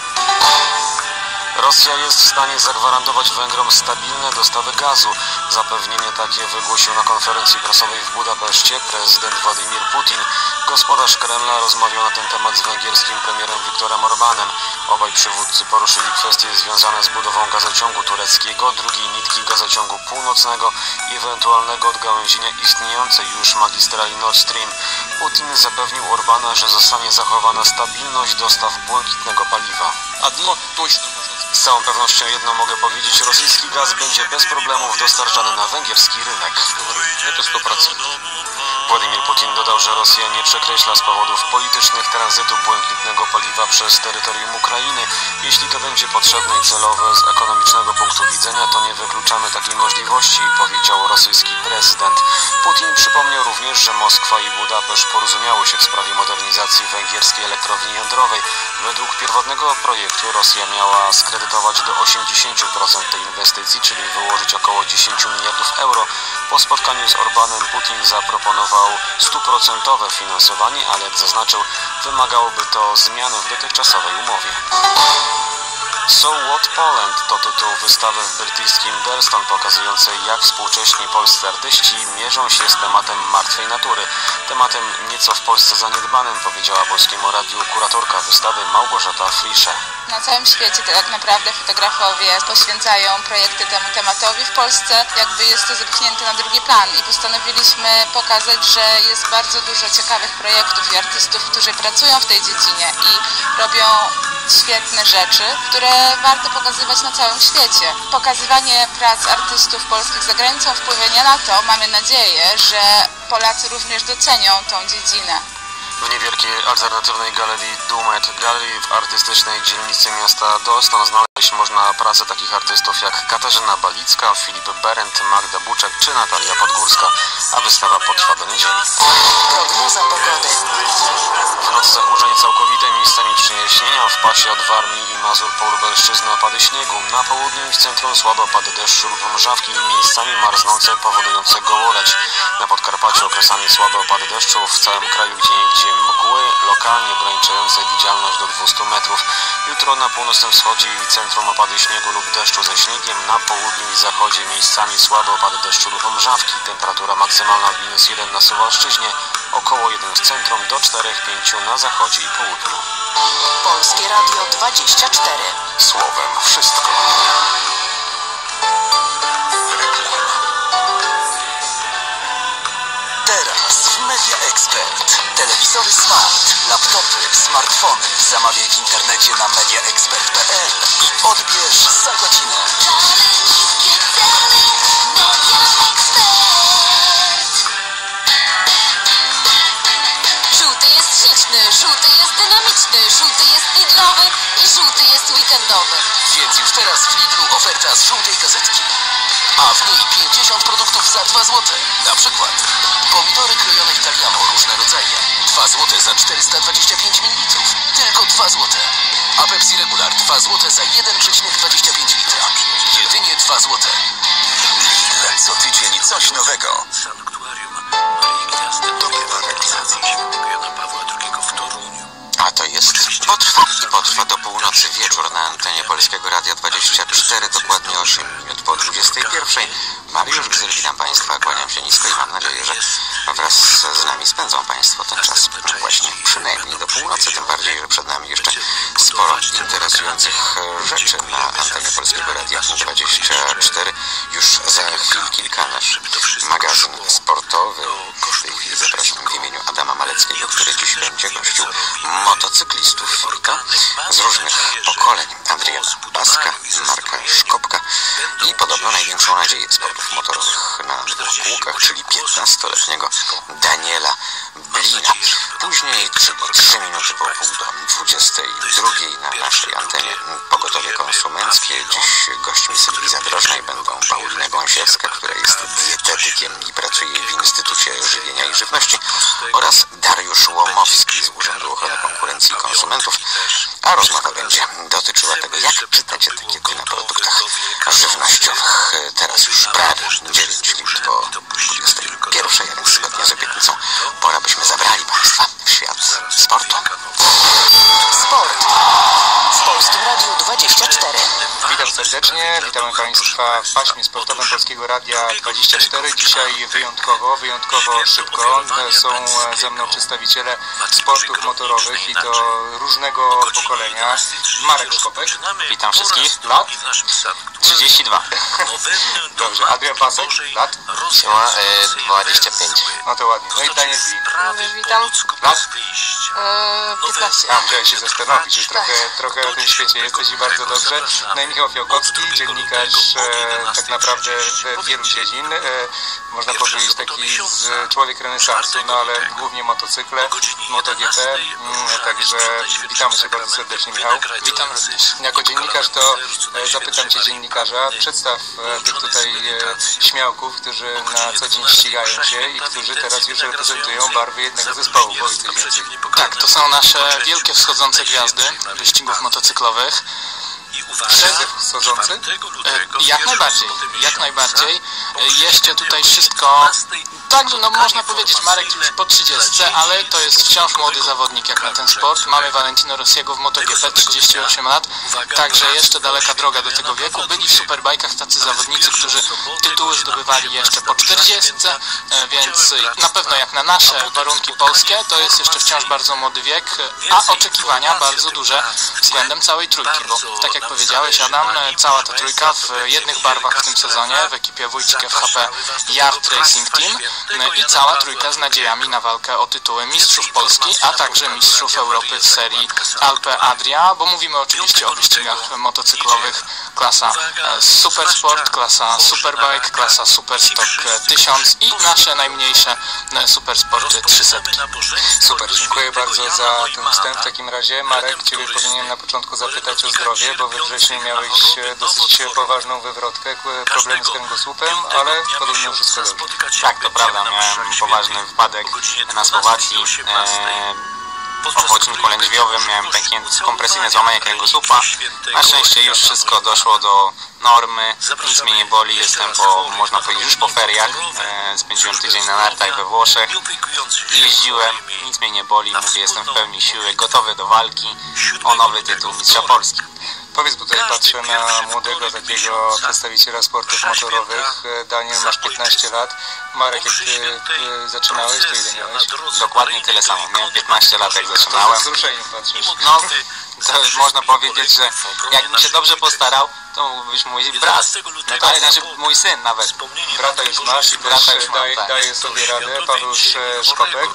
Speaker 9: Rosja jest w stanie zagwarantować Węgrom stabilne dostawy gazu. Zapewnienie takie wygłosił na konferencji prasowej w Budapeszcie prezydent Władimir Putin. Gospodarz Kremla rozmawiał na ten temat z węgierskim premierem Viktorem Orbánem. Obaj przywódcy poruszyli kwestie związane z budową gazociągu tureckiego, drugiej nitki gazociągu północnego i ewentualnego odgałęzienia istniejącej już magistrali Nord Stream. Putin zapewnił Orbána, że zostanie zachowana stabilność dostaw błękitnego paliwa. Z całą pewnością jedno mogę powiedzieć, rosyjski gaz będzie bez problemów dostarczany na węgierski rynek. To 100%. Władimir Putin dodał, że Rosja nie przekreśla z powodów politycznych tranzytu błękitnego paliwa przez terytorium Ukrainy. Jeśli to będzie potrzebne i celowe z ekonomicznego punktu widzenia, to nie wykluczamy takiej możliwości, powiedział rosyjski prezydent. Putin przypomniał również, że Moskwa i Budapeszt porozumiały się w sprawie modernizacji węgierskiej elektrowni jądrowej. Według pierwotnego projektu Rosja miała skredytować do 80% tej inwestycji, czyli wyłożyć około 10 miliardów euro. Po spotkaniu z Orbánem Putin zaproponował 100% finansowanie, ale jak zaznaczył, wymagałoby to zmiany w dotychczasowej umowie. So What Poland to tytuł wystawy w brytyjskim Dalston pokazującej, jak współcześni polscy artyści mierzą się z tematem martwej natury. Tematem nieco w Polsce zaniedbanym, powiedziała Polskiemu Radiu kuratorka wystawy Małgorzata Frisze.
Speaker 18: Na całym świecie tak naprawdę fotografowie poświęcają projekty temu tematowi. W Polsce jakby jest to zepchnięte na drugi plan i postanowiliśmy pokazać, że jest bardzo dużo ciekawych projektów i artystów, którzy pracują w tej dziedzinie i robią świetne rzeczy, które warto pokazywać na całym świecie. Pokazywanie prac artystów polskich za granicą wpłynie na to, mamy nadzieję, że Polacy również docenią tą dziedzinę.
Speaker 9: W niewielkiej alternatywnej galerii Dumet Gallery w artystycznej dzielnicy miasta Dalston znaleźć można pracę takich artystów jak Katarzyna Balicka, Filip Berendt, Magda Buczek czy Natalia Podgórska, a wystawa potrwa do niedzieli.
Speaker 4: Prognoza pogody.
Speaker 9: W nocy zachmurzenie całkowite, miejscami przejaśnienia, w pasie od Warmii i Mazur po Lubelszczyznę opady śniegu, na południu i w centrum słabe opady deszczu lub mrzawki, miejscami marznące powodujące gołoleć. Na Podkarpaciu okresami słabe opady deszczu, w całym kraju gdzieniegdzie mgły, lokalnie ograniczające widzialność do 200 metrów. Jutro na północnym wschodzie i centrum opady śniegu lub deszczu ze śniegiem, na południu i zachodzie miejscami słabe opady deszczu lub mrzawki. Temperatura maksymalna od -1 na Suwalszczyźnie, około 1 w centrum, do 4-5 na zachodzie i południu.
Speaker 4: Polskie Radio 24.
Speaker 2: Słowem wszystko.
Speaker 19: Teraz w Media Expert. Telewizory smart, laptopy, smartfony. Zamawiaj w internecie na mediaexpert.pl i odbierz za godzinę.
Speaker 20: Żółty jest śliczny, żółty jest dynamiczny, żółty jest lidlowy i żółty jest weekendowy.
Speaker 19: Więc już teraz w Lidlu oferta z żółtej gazetki. A w niej 50 produktów za 2 zł. Na przykład pomidory krojone Italiano, różne rodzaje. 2 zł za 425 ml. Tylko 2 zł. A Pepsi Regular 2 zł za 1,25 litra. Jedynie 2 zł. Lidl, co tydzień coś nowego.
Speaker 8: Sanktuarium Marii
Speaker 9: trwa do północy. Wieczór na antenie Polskiego Radia 24, dokładnie 8 minut po 21. Mariusz Gzyl, witam Państwa, kłaniam się nisko i mam nadzieję, że wraz z nami spędzą Państwo ten czas właśnie przynajmniej do północy, tym bardziej, że przed nami jeszcze sporo interesujących rzeczy na antenie Polskiego Radia 24. Już za kilka nasz magazyn sportowy. W tej chwili zapraszam w imieniu Adama Maleckiego, który dziś będzie gościł motocyklistów z różnych pokoleń. Adriana Paska, Marka Szkopka i podobno największą nadzieję sportów motorowych na dwóch kółkach, czyli 15-letniego Daniela Blina. Później, czyli 3 minuty po pół do 22 na naszej antenie Pogotowie Konsumenckie. Dziś gośćmi Sylwii Zadrożnej będą Paulina Gąsiewska, która jest dietetykiem i pracuje w Instytucie Żywienia i Żywności, oraz Dariusz Łomowski z Urzędu Ochrony Konkurencji i Konsumentów, a rozmowa będzie dotyczyła tego, jak czytać etykiety na produktach żywnościowych. Teraz już prawie 9 minut po 21, a więc zgodnie z obietnicą pora byśmy zabrali Państwa w świat sportu.
Speaker 19: Sport w Polskim Radiu 24.
Speaker 21: Witam serdecznie, witamy Państwa w paśmie sportowym Polskiego Radia 24. Dzisiaj wyjątkowo szybko. Są ze mną przedstawiciele sportów motorowych i to różnego pokolenia. Marek Szkopek.
Speaker 9: Witam wszystkich.
Speaker 21: Lat?
Speaker 9: 32.
Speaker 21: Dobrze. Adrian Pasek? Lat?
Speaker 9: 25.
Speaker 21: No to ładnie. No i Daniel Blin.
Speaker 18: Witam.
Speaker 21: Lat?
Speaker 18: 15.
Speaker 21: Musiałem się zastanowić, już trochę o tym świecie jesteś i bardzo dobrze. No i Michał Fiałkowski, dziennikarz tak naprawdę wielu dziedzin. Można powiedzieć taki człowiek renesansu, no ale głównie motocykle, MotoGP. Także witamy Cię bardzo serdecznie, Michał.
Speaker 22: Witam również.
Speaker 21: Jako dziennikarz to zapytam Cię, dziennikarza, przedstaw tych tutaj śmiałków, którzy na co dzień ścigają się i którzy teraz już reprezentują barwy jednego zespołu. Powiedz coś więcej.
Speaker 22: Tak, to są nasze wielkie wschodzące gwiazdy wyścigów motocyklowych.
Speaker 21: Wszędzie wschodzący?
Speaker 22: Jak najbardziej. Jeszcze tutaj wszystko, także no można powiedzieć, Marek już po 30, ale to jest wciąż młody zawodnik jak na ten sport. Mamy Valentino Rossiego w MotoGP, 38 lat, także jeszcze daleka droga do tego wieku. Byli w superbajkach tacy zawodnicy, którzy tytuły zdobywali jeszcze po 40, więc na pewno jak na nasze warunki polskie, to jest jeszcze wciąż bardzo młody wiek, a oczekiwania bardzo duże względem całej trójki, bo tak jak powiedziałeś, Adam, cała ta trójka w jednych barwach w tym sezonie, w ekipie Wójcik FHP Yard Racing Team i cała trójka z nadziejami na walkę o tytuły mistrzów Polski, a także mistrzów Europy w serii Alpe Adria, bo mówimy oczywiście o wyścigach motocyklowych, klasa Supersport, klasa Superbike, klasa Superstock 1000 i nasze najmniejsze Supersporty 300.
Speaker 21: Super, dziękuję bardzo za ten wstęp. W takim razie, Marek, Ciebie powinienem na początku zapytać o zdrowie, bo we wrześniu miałeś dosyć poważną wywrotkę, problemy z kręgosłupem, ale podobno wszystko dobrze.
Speaker 9: Tak, to prawda, miałem poważny wypadek na Słowacji. W odcinku lędźwiowym miałem kompresyjne złamanie kręgosłupa. Na szczęście już wszystko doszło do normy, nic mnie nie boli, jestem można powiedzieć, już po feriach. Spędziłem tydzień na nartach we Włoszech, jeździłem, nic mnie nie boli, mówię, jestem w pełni siły, gotowy do walki o nowy tytuł mistrza Polski.
Speaker 21: Powiedz, bo tutaj patrzę na młodego takiego przedstawiciela sportów motorowych. Daniel, masz 15 lat. Marek, jak Ty zaczynałeś, to ile miałeś?
Speaker 9: Dokładnie tyle samo. Miałem 15 lat, jak zaczynałem.
Speaker 21: To ze wzruszeniem patrzysz.
Speaker 9: No, to można powiedzieć, że jakbym się dobrze postarał, to mógłbyś mój brat. No to znaczy mój syn nawet.
Speaker 21: Brata już masz i daje sobie radę. Paweł Szkopek.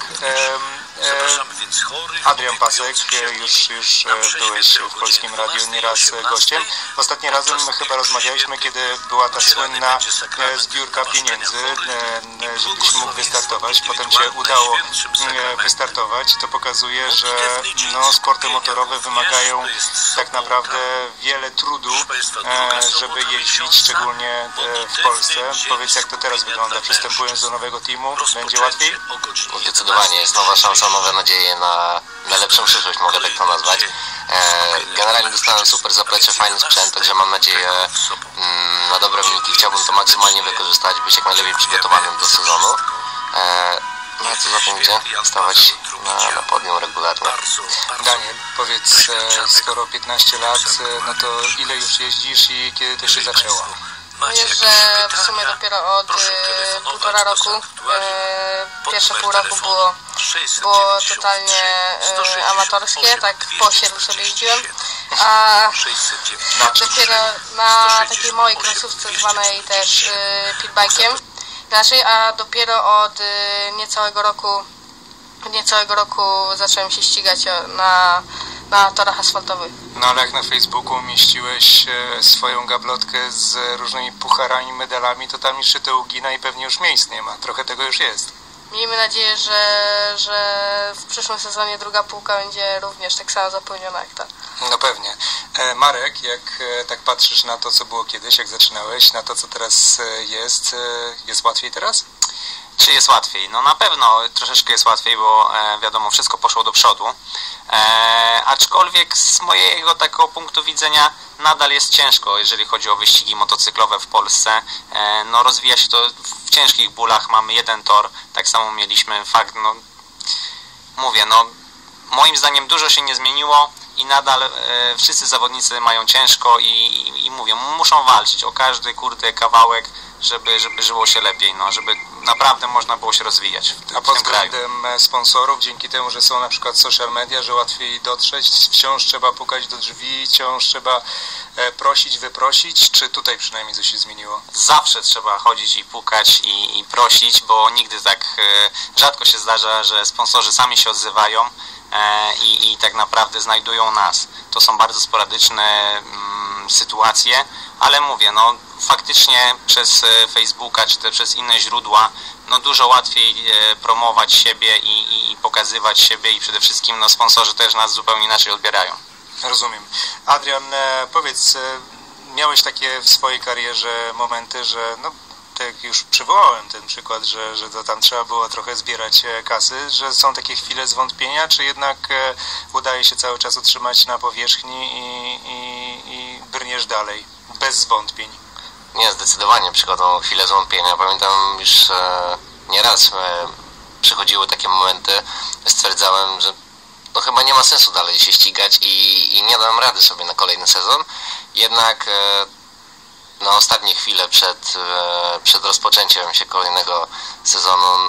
Speaker 21: Adrian Pasek, już byłeś w Polskim Radiu nieraz gościem. Ostatni razem chyba rozmawialiśmy, kiedy była ta słynna zbiórka pieniędzy, żebyś mógł wystartować. Potem Cię udało wystartować. To pokazuje, że sporty motorowe wymagają tak naprawdę wiele trudu, żeby jeździć, szczególnie w Polsce. Powiedz, jak to teraz wygląda? Przystępując do nowego teamu, będzie łatwiej?
Speaker 3: Zdecydowanie jest nowa szansa, nowe nadzieje na lepszą przyszłość, mogę tak to nazwać. Generalnie dostałem super zaplecze, fajny sprzęt, także mam nadzieję na dobre wyniki. Chciałbym to maksymalnie wykorzystać, być jak najlepiej przygotowanym do sezonu. No co za tym idzie? Stawać na podium regularnie.
Speaker 21: Daniel, powiedz, skoro 15 lat, no to ile już jeździsz i kiedy to się zaczęło?
Speaker 1: Jeżdżę w sumie dopiero od 1,5 roku. Pierwsze pół roku było totalnie amatorskie, tak po osiedlu sobie jeździłem. A dopiero na takiej mojej krosówce zwanej też pitbike'iem, a dopiero od niecałego roku zacząłem się ścigać na torach asfaltowych.
Speaker 21: No ale jak na Facebooku umieściłeś swoją gablotkę z różnymi pucharami, medalami, to tam jeszcze to ugina i pewnie już miejsc nie ma. Trochę tego już jest.
Speaker 1: Miejmy nadzieję, że w przyszłym sezonie druga półka będzie również tak samo zapełniona jak ta.
Speaker 21: No pewnie. Marek, jak tak patrzysz na to, co było kiedyś, jak zaczynałeś, na to, co teraz jest łatwiej teraz?
Speaker 6: Czy jest łatwiej? No na pewno troszeczkę jest łatwiej, bo wiadomo, wszystko poszło do przodu. Aczkolwiek z mojego takiego punktu widzenia nadal jest ciężko, jeżeli chodzi o wyścigi motocyklowe w Polsce. No rozwija się to w ciężkich bólach, mamy jeden tor, tak samo mieliśmy fakt, no mówię, no moim zdaniem dużo się nie zmieniło i nadal wszyscy zawodnicy mają ciężko i mówię, muszą walczyć o każdy kawałek, żeby żyło się lepiej, no, żeby naprawdę można było się rozwijać w tym
Speaker 21: A pod
Speaker 6: kraju.
Speaker 21: względem sponsorów, dzięki temu, że są na przykład social media, że łatwiej dotrzeć, wciąż trzeba pukać do drzwi, wciąż trzeba prosić, wyprosić, czy tutaj przynajmniej coś się zmieniło?
Speaker 6: Zawsze trzeba chodzić i pukać i prosić, bo nigdy tak rzadko się zdarza, że sponsorzy sami się odzywają i tak naprawdę znajdują nas. To są bardzo sporadyczne sytuacje, ale mówię, no faktycznie przez Facebooka czy też przez inne źródła no dużo łatwiej promować siebie i pokazywać siebie i przede wszystkim no sponsorzy też nas zupełnie inaczej odbierają.
Speaker 21: Rozumiem. Adrian, powiedz, miałeś takie w swojej karierze momenty, że no tak już przywołałem ten przykład, że to tam trzeba było trochę zbierać kasy, że są takie chwile zwątpienia, czy jednak udaje się cały czas utrzymać na powierzchni i brniesz dalej, bez zwątpień?
Speaker 3: Nie, zdecydowanie przychodzą chwile zwątpienia. Pamiętam już nieraz przychodziły takie momenty, stwierdzałem, że no chyba nie ma sensu dalej się ścigać i nie dam rady sobie na kolejny sezon. Jednak na ostatnie chwile przed rozpoczęciem się kolejnego sezonu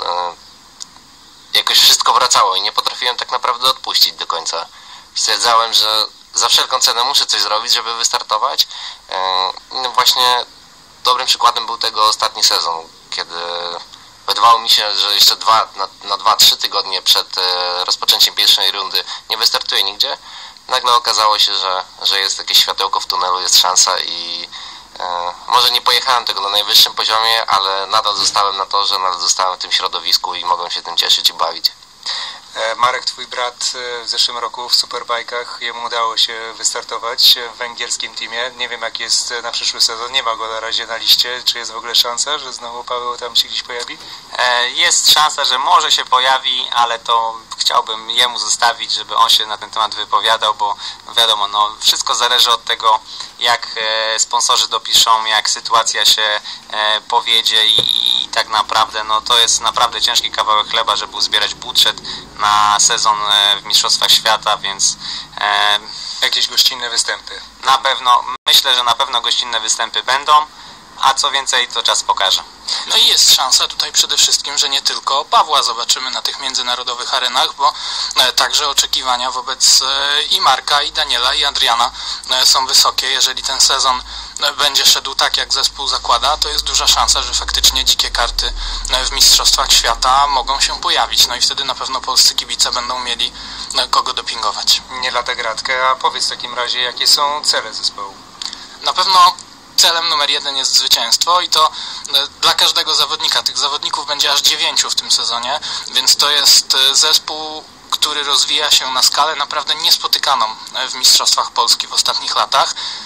Speaker 3: jakoś wszystko wracało i nie potrafiłem tak naprawdę odpuścić do końca. Stwierdzałem, że za wszelką cenę muszę coś zrobić, żeby wystartować. No właśnie dobrym przykładem był tego ostatni sezon, kiedy wydawało mi się, że jeszcze na 2-3 tygodnie przed rozpoczęciem pierwszej rundy nie wystartuję nigdzie. Nagle okazało się, że jest jakieś światełko w tunelu, jest szansa i może nie pojechałem tego na najwyższym poziomie, ale nadal zostałem na torze, nadal zostałem w tym środowisku i mogłem się tym cieszyć i bawić.
Speaker 21: Marek, twój brat w zeszłym roku w Superbajkach, jemu udało się wystartować w węgierskim teamie. Nie wiem, jak jest na przyszły sezon, nie ma go na razie na liście. Czy jest w ogóle szansa, że znowu Paweł tam się gdzieś pojawi?
Speaker 6: Jest szansa, że może się pojawi, ale to chciałbym jemu zostawić, żeby on się na ten temat wypowiadał, bo wiadomo, no, wszystko zależy od tego, jak sponsorzy dopiszą, jak sytuacja się powiedzie i tak naprawdę no, to jest naprawdę ciężki kawałek chleba, żeby uzbierać budżet na sezon w Mistrzostwach Świata, więc
Speaker 21: jakieś gościnne występy.
Speaker 6: Na pewno, myślę, że na pewno gościnne występy będą, a co więcej to czas pokaże.
Speaker 22: No i jest szansa tutaj przede wszystkim, że nie tylko Pawła zobaczymy na tych międzynarodowych arenach, bo także oczekiwania wobec i Marka, i Daniela, i Adriana są wysokie. Jeżeli ten sezon będzie szedł tak, jak zespół zakłada, to jest duża szansa, że faktycznie dzikie karty w Mistrzostwach Świata mogą się pojawić. No i wtedy na pewno polscy kibice będą mieli kogo dopingować.
Speaker 21: Nie lata gratkę, a powiedz w takim razie, jakie są cele zespołu?
Speaker 22: Na pewno celem numer 1 jest zwycięstwo i to dla każdego zawodnika. Tych zawodników będzie aż 9 w tym sezonie, więc to jest zespół, który rozwija się na skalę naprawdę niespotykaną w Mistrzostwach Polski w ostatnich latach.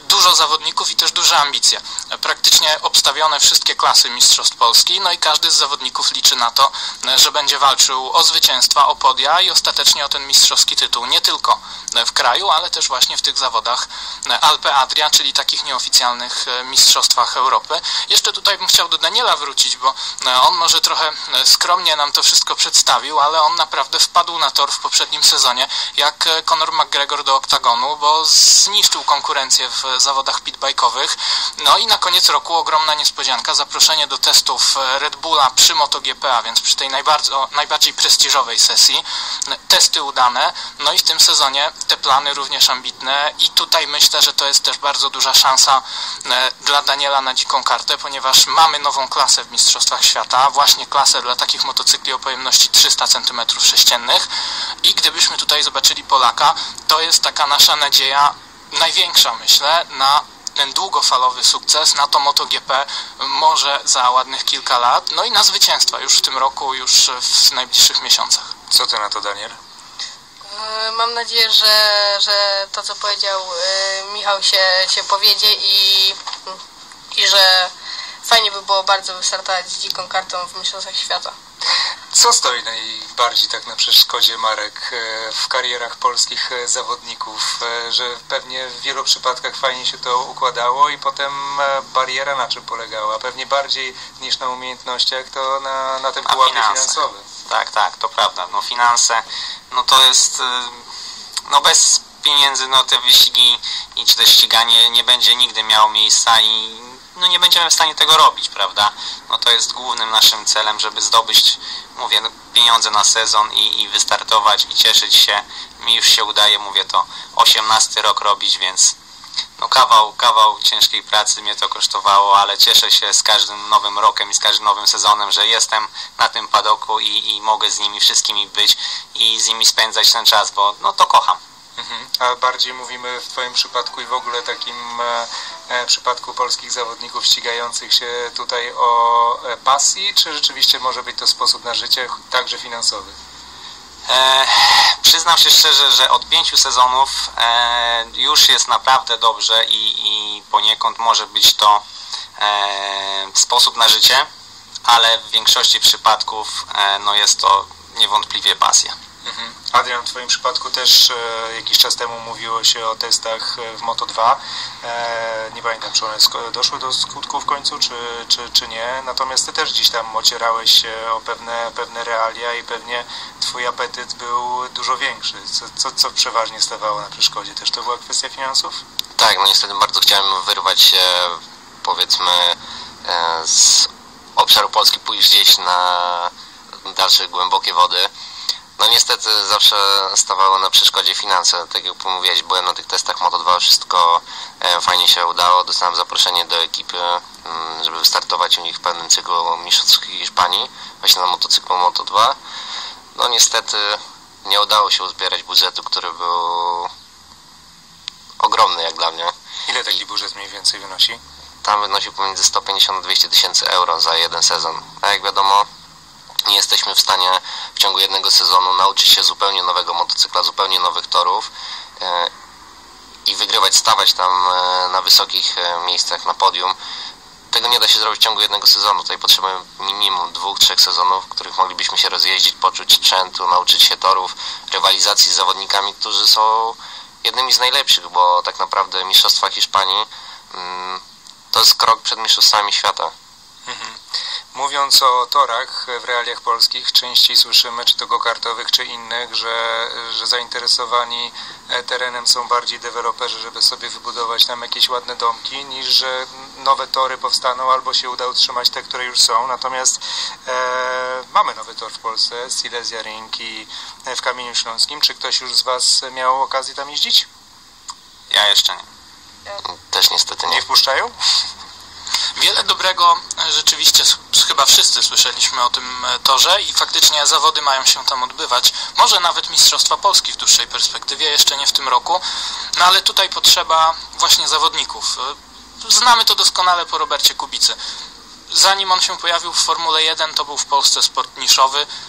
Speaker 22: dużo zawodników i też duże ambicje. Praktycznie obstawione wszystkie klasy Mistrzostw Polski, no i każdy z zawodników liczy na to, że będzie walczył o zwycięstwa, o podia i ostatecznie o ten mistrzowski tytuł. Nie tylko w kraju, ale też właśnie w tych zawodach Alpe Adria, czyli takich nieoficjalnych mistrzostwach Europy. Jeszcze tutaj bym chciał do Daniela wrócić, bo on może trochę skromnie nam to wszystko przedstawił, ale on naprawdę wpadł na tor w poprzednim sezonie, jak Conor McGregor do oktagonu, bo zniszczył konkurencję w zawodach pitbike'owych. No i na koniec roku ogromna niespodzianka, zaproszenie do testów Red Bulla przy MotoGP, a więc przy tej najbardziej prestiżowej sesji. Testy udane, no i w tym sezonie te plany również ambitne i tutaj myślę, że to jest też bardzo duża szansa dla Daniela na dziką kartę, ponieważ mamy nową klasę w Mistrzostwach Świata, właśnie klasę dla takich motocykli o pojemności 300 cm3 i gdybyśmy tutaj zobaczyli Polaka, to jest taka nasza nadzieja największa, myślę, na ten długofalowy sukces, na to MotoGP może za ładnych kilka lat, no i na zwycięstwa już w tym roku, już w najbliższych miesiącach.
Speaker 21: Co ty na to, Daniel?
Speaker 1: Mam nadzieję, że to, co powiedział Michał, się powiedzie i że fajnie by było bardzo wystartować z dziką kartą w Mistrzostwach Świata.
Speaker 21: Co stoi najbardziej tak na przeszkodzie, Marek, w karierach polskich zawodników, że pewnie w wielu przypadkach fajnie się to układało i potem bariera na czym polegała? Pewnie bardziej niż na umiejętnościach, to na tym pułapie finansowym.
Speaker 6: Tak, to prawda. No finanse, no to jest, no bez pieniędzy, no te wyścigi i czy też ściganie nie będzie nigdy miało miejsca i no nie będziemy w stanie tego robić, prawda? No to jest głównym naszym celem, żeby zdobyć, mówię, no, pieniądze na sezon i wystartować i cieszyć się. Mi już się udaje, mówię, to 18 rok robić, więc no kawał ciężkiej pracy mnie to kosztowało, ale cieszę się z każdym nowym rokiem i z każdym nowym sezonem, że jestem na tym padoku i mogę z nimi wszystkimi być i z nimi spędzać ten czas, bo no to kocham.
Speaker 21: A bardziej mówimy w Twoim przypadku i w ogóle takim przypadku polskich zawodników ścigających się tutaj o pasji, czy rzeczywiście może być to sposób na życie, także finansowy?
Speaker 6: Przyznam się szczerze, że od 5 sezonów już jest naprawdę dobrze i poniekąd może być to sposób na życie, ale w większości przypadków no jest to niewątpliwie pasja.
Speaker 21: Adrian, w Twoim przypadku też jakiś czas temu mówiło się o testach w Moto2. Nie pamiętam, czy one doszły do skutku w końcu, czy nie. Natomiast Ty też gdzieś tam ocierałeś się o pewne realia i pewnie Twój apetyt był dużo większy. Co przeważnie stawało na przeszkodzie? Też to była kwestia finansów?
Speaker 5: Tak, no niestety bardzo chciałem wyrwać się, powiedzmy, z obszaru Polski, pójść gdzieś na dalsze głębokie wody. No niestety zawsze stawało na przeszkodzie finanse. Tak jak mówiłeś, byłem na tych testach Moto2, wszystko fajnie się udało. Dostałem zaproszenie do ekipy, żeby wystartować u nich w pewnym cyklu mistrzowskich Hiszpanii, właśnie na motocyklu Moto2. No niestety nie udało się uzbierać budżetu, który był ogromny jak dla mnie.
Speaker 21: Ile taki budżet mniej więcej wynosi?
Speaker 5: Tam wynosił pomiędzy 150 a 200 tysięcy euro za jeden sezon. A jak wiadomo, nie jesteśmy w stanie w ciągu jednego sezonu nauczyć się zupełnie nowego motocykla, zupełnie nowych torów i wygrywać, stawać tam na wysokich miejscach na podium. Tego nie da się zrobić w ciągu jednego sezonu. Tutaj potrzebujemy minimum 2-3 sezonów, w których moglibyśmy się rozjeździć, poczuć sprzętu, nauczyć się torów, rywalizacji z zawodnikami, którzy są jednymi z najlepszych, bo tak naprawdę Mistrzostwa Hiszpanii to jest krok przed Mistrzostwami Świata.
Speaker 21: Mówiąc o torach w realiach polskich, częściej słyszymy, czy to go-kartowych, czy innych, że zainteresowani terenem są bardziej deweloperzy, żeby sobie wybudować tam jakieś ładne domki, niż że nowe tory powstaną albo się uda utrzymać te, które już są. Natomiast mamy nowy tor w Polsce, Silesia Ring i w Kamieniu Śląskim. Czy ktoś już z Was miał okazję tam jeździć?
Speaker 6: Ja jeszcze nie.
Speaker 5: Też niestety nie.
Speaker 21: Nie wpuszczają?
Speaker 22: Wiele dobrego, rzeczywiście chyba wszyscy słyszeliśmy o tym torze i faktycznie zawody mają się tam odbywać. Może nawet Mistrzostwa Polski w dłuższej perspektywie, jeszcze nie w tym roku, no ale tutaj potrzeba właśnie zawodników. Znamy to doskonale po Robercie Kubicy. Zanim on się pojawił w Formule 1, to był w Polsce sport niszowy.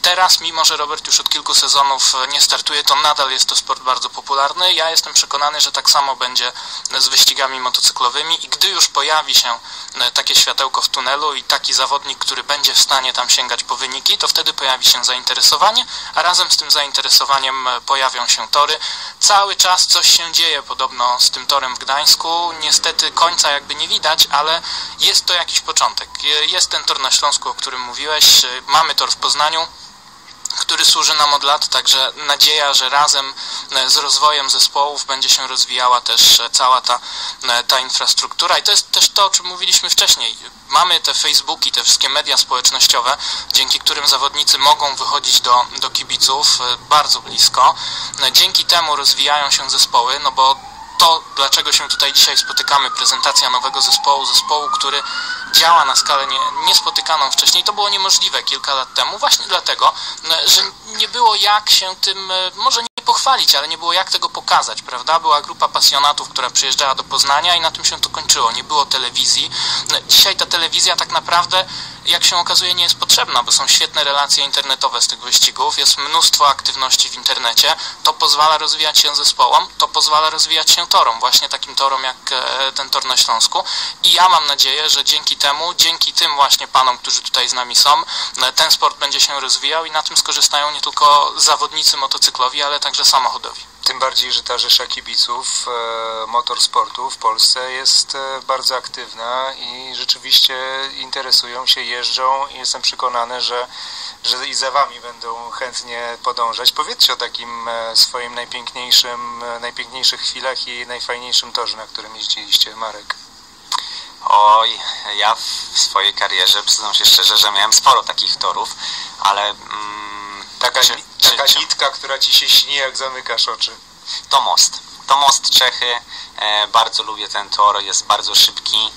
Speaker 22: Teraz, mimo że Robert już od kilku sezonów nie startuje, to nadal jest to sport bardzo popularny. Ja jestem przekonany, że tak samo będzie z wyścigami motocyklowymi i gdy już pojawi się takie światełko w tunelu i taki zawodnik, który będzie w stanie tam sięgać po wyniki, to wtedy pojawi się zainteresowanie, a razem z tym zainteresowaniem pojawią się tory. Cały czas coś się dzieje podobno z tym torem w Gdańsku. Niestety końca jakby nie widać, ale jest to jakiś początek. Jest ten tor na Śląsku, o którym mówiłeś, mamy tor w Poznaniu, który służy nam od lat, także nadzieja, że razem z rozwojem zespołów będzie się rozwijała też cała ta infrastruktura i to jest też to, o czym mówiliśmy wcześniej. Mamy te Facebooki, te wszystkie media społecznościowe, dzięki którym zawodnicy mogą wychodzić do kibiców bardzo blisko. Dzięki temu rozwijają się zespoły, no bo to, dlaczego się tutaj dzisiaj spotykamy, prezentacja nowego zespołu, który działa na skalę niespotykaną wcześniej, to było niemożliwe kilka lat temu, właśnie dlatego, że nie było jak się tym, może nie pochwalić, ale nie było jak tego pokazać, prawda? Była grupa pasjonatów, która przyjeżdżała do Poznania i na tym się to kończyło. Nie było telewizji. Dzisiaj ta telewizja tak naprawdę, jak się okazuje, nie jest potrzebna, bo są świetne relacje internetowe z tych wyścigów, jest mnóstwo aktywności w internecie, to pozwala rozwijać się zespołom, to pozwala rozwijać się torom, właśnie takim torom jak ten tor na Śląsku i ja mam nadzieję, że dzięki temu, dzięki tym właśnie panom, którzy tutaj z nami są, ten sport będzie się rozwijał i na tym skorzystają nie tylko zawodnicy motocyklowi, ale także samochodowi.
Speaker 21: Tym bardziej, że ta rzesza kibiców motorsportu w Polsce jest bardzo aktywna i rzeczywiście interesują się, jeżdżą i jestem przekonany, że i za wami będą chętnie podążać. Powiedzcie o takim swoim najpiękniejszych chwilach i najfajniejszym torze, na którym jeździliście, Marek.
Speaker 6: Oj, ja w swojej karierze przyznam się szczerze, że miałem sporo takich torów, ale
Speaker 21: taka nitka, która ci się śni, jak zamykasz oczy.
Speaker 6: To most Czechy, bardzo lubię ten tor, jest bardzo szybki,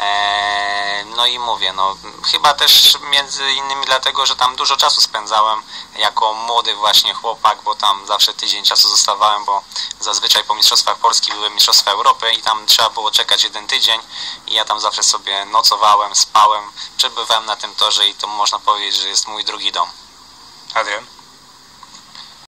Speaker 6: no i mówię, no chyba też między innymi dlatego, że tam dużo czasu spędzałem jako młody właśnie chłopak, bo tam zawsze tydzień czasu zostawałem, bo zazwyczaj po Mistrzostwach Polski były Mistrzostwa Europy i tam trzeba było czekać 1 tydzień i ja tam zawsze sobie nocowałem, spałem, przebywałem na tym torze i to można powiedzieć, że jest mój drugi dom.
Speaker 21: Adrian?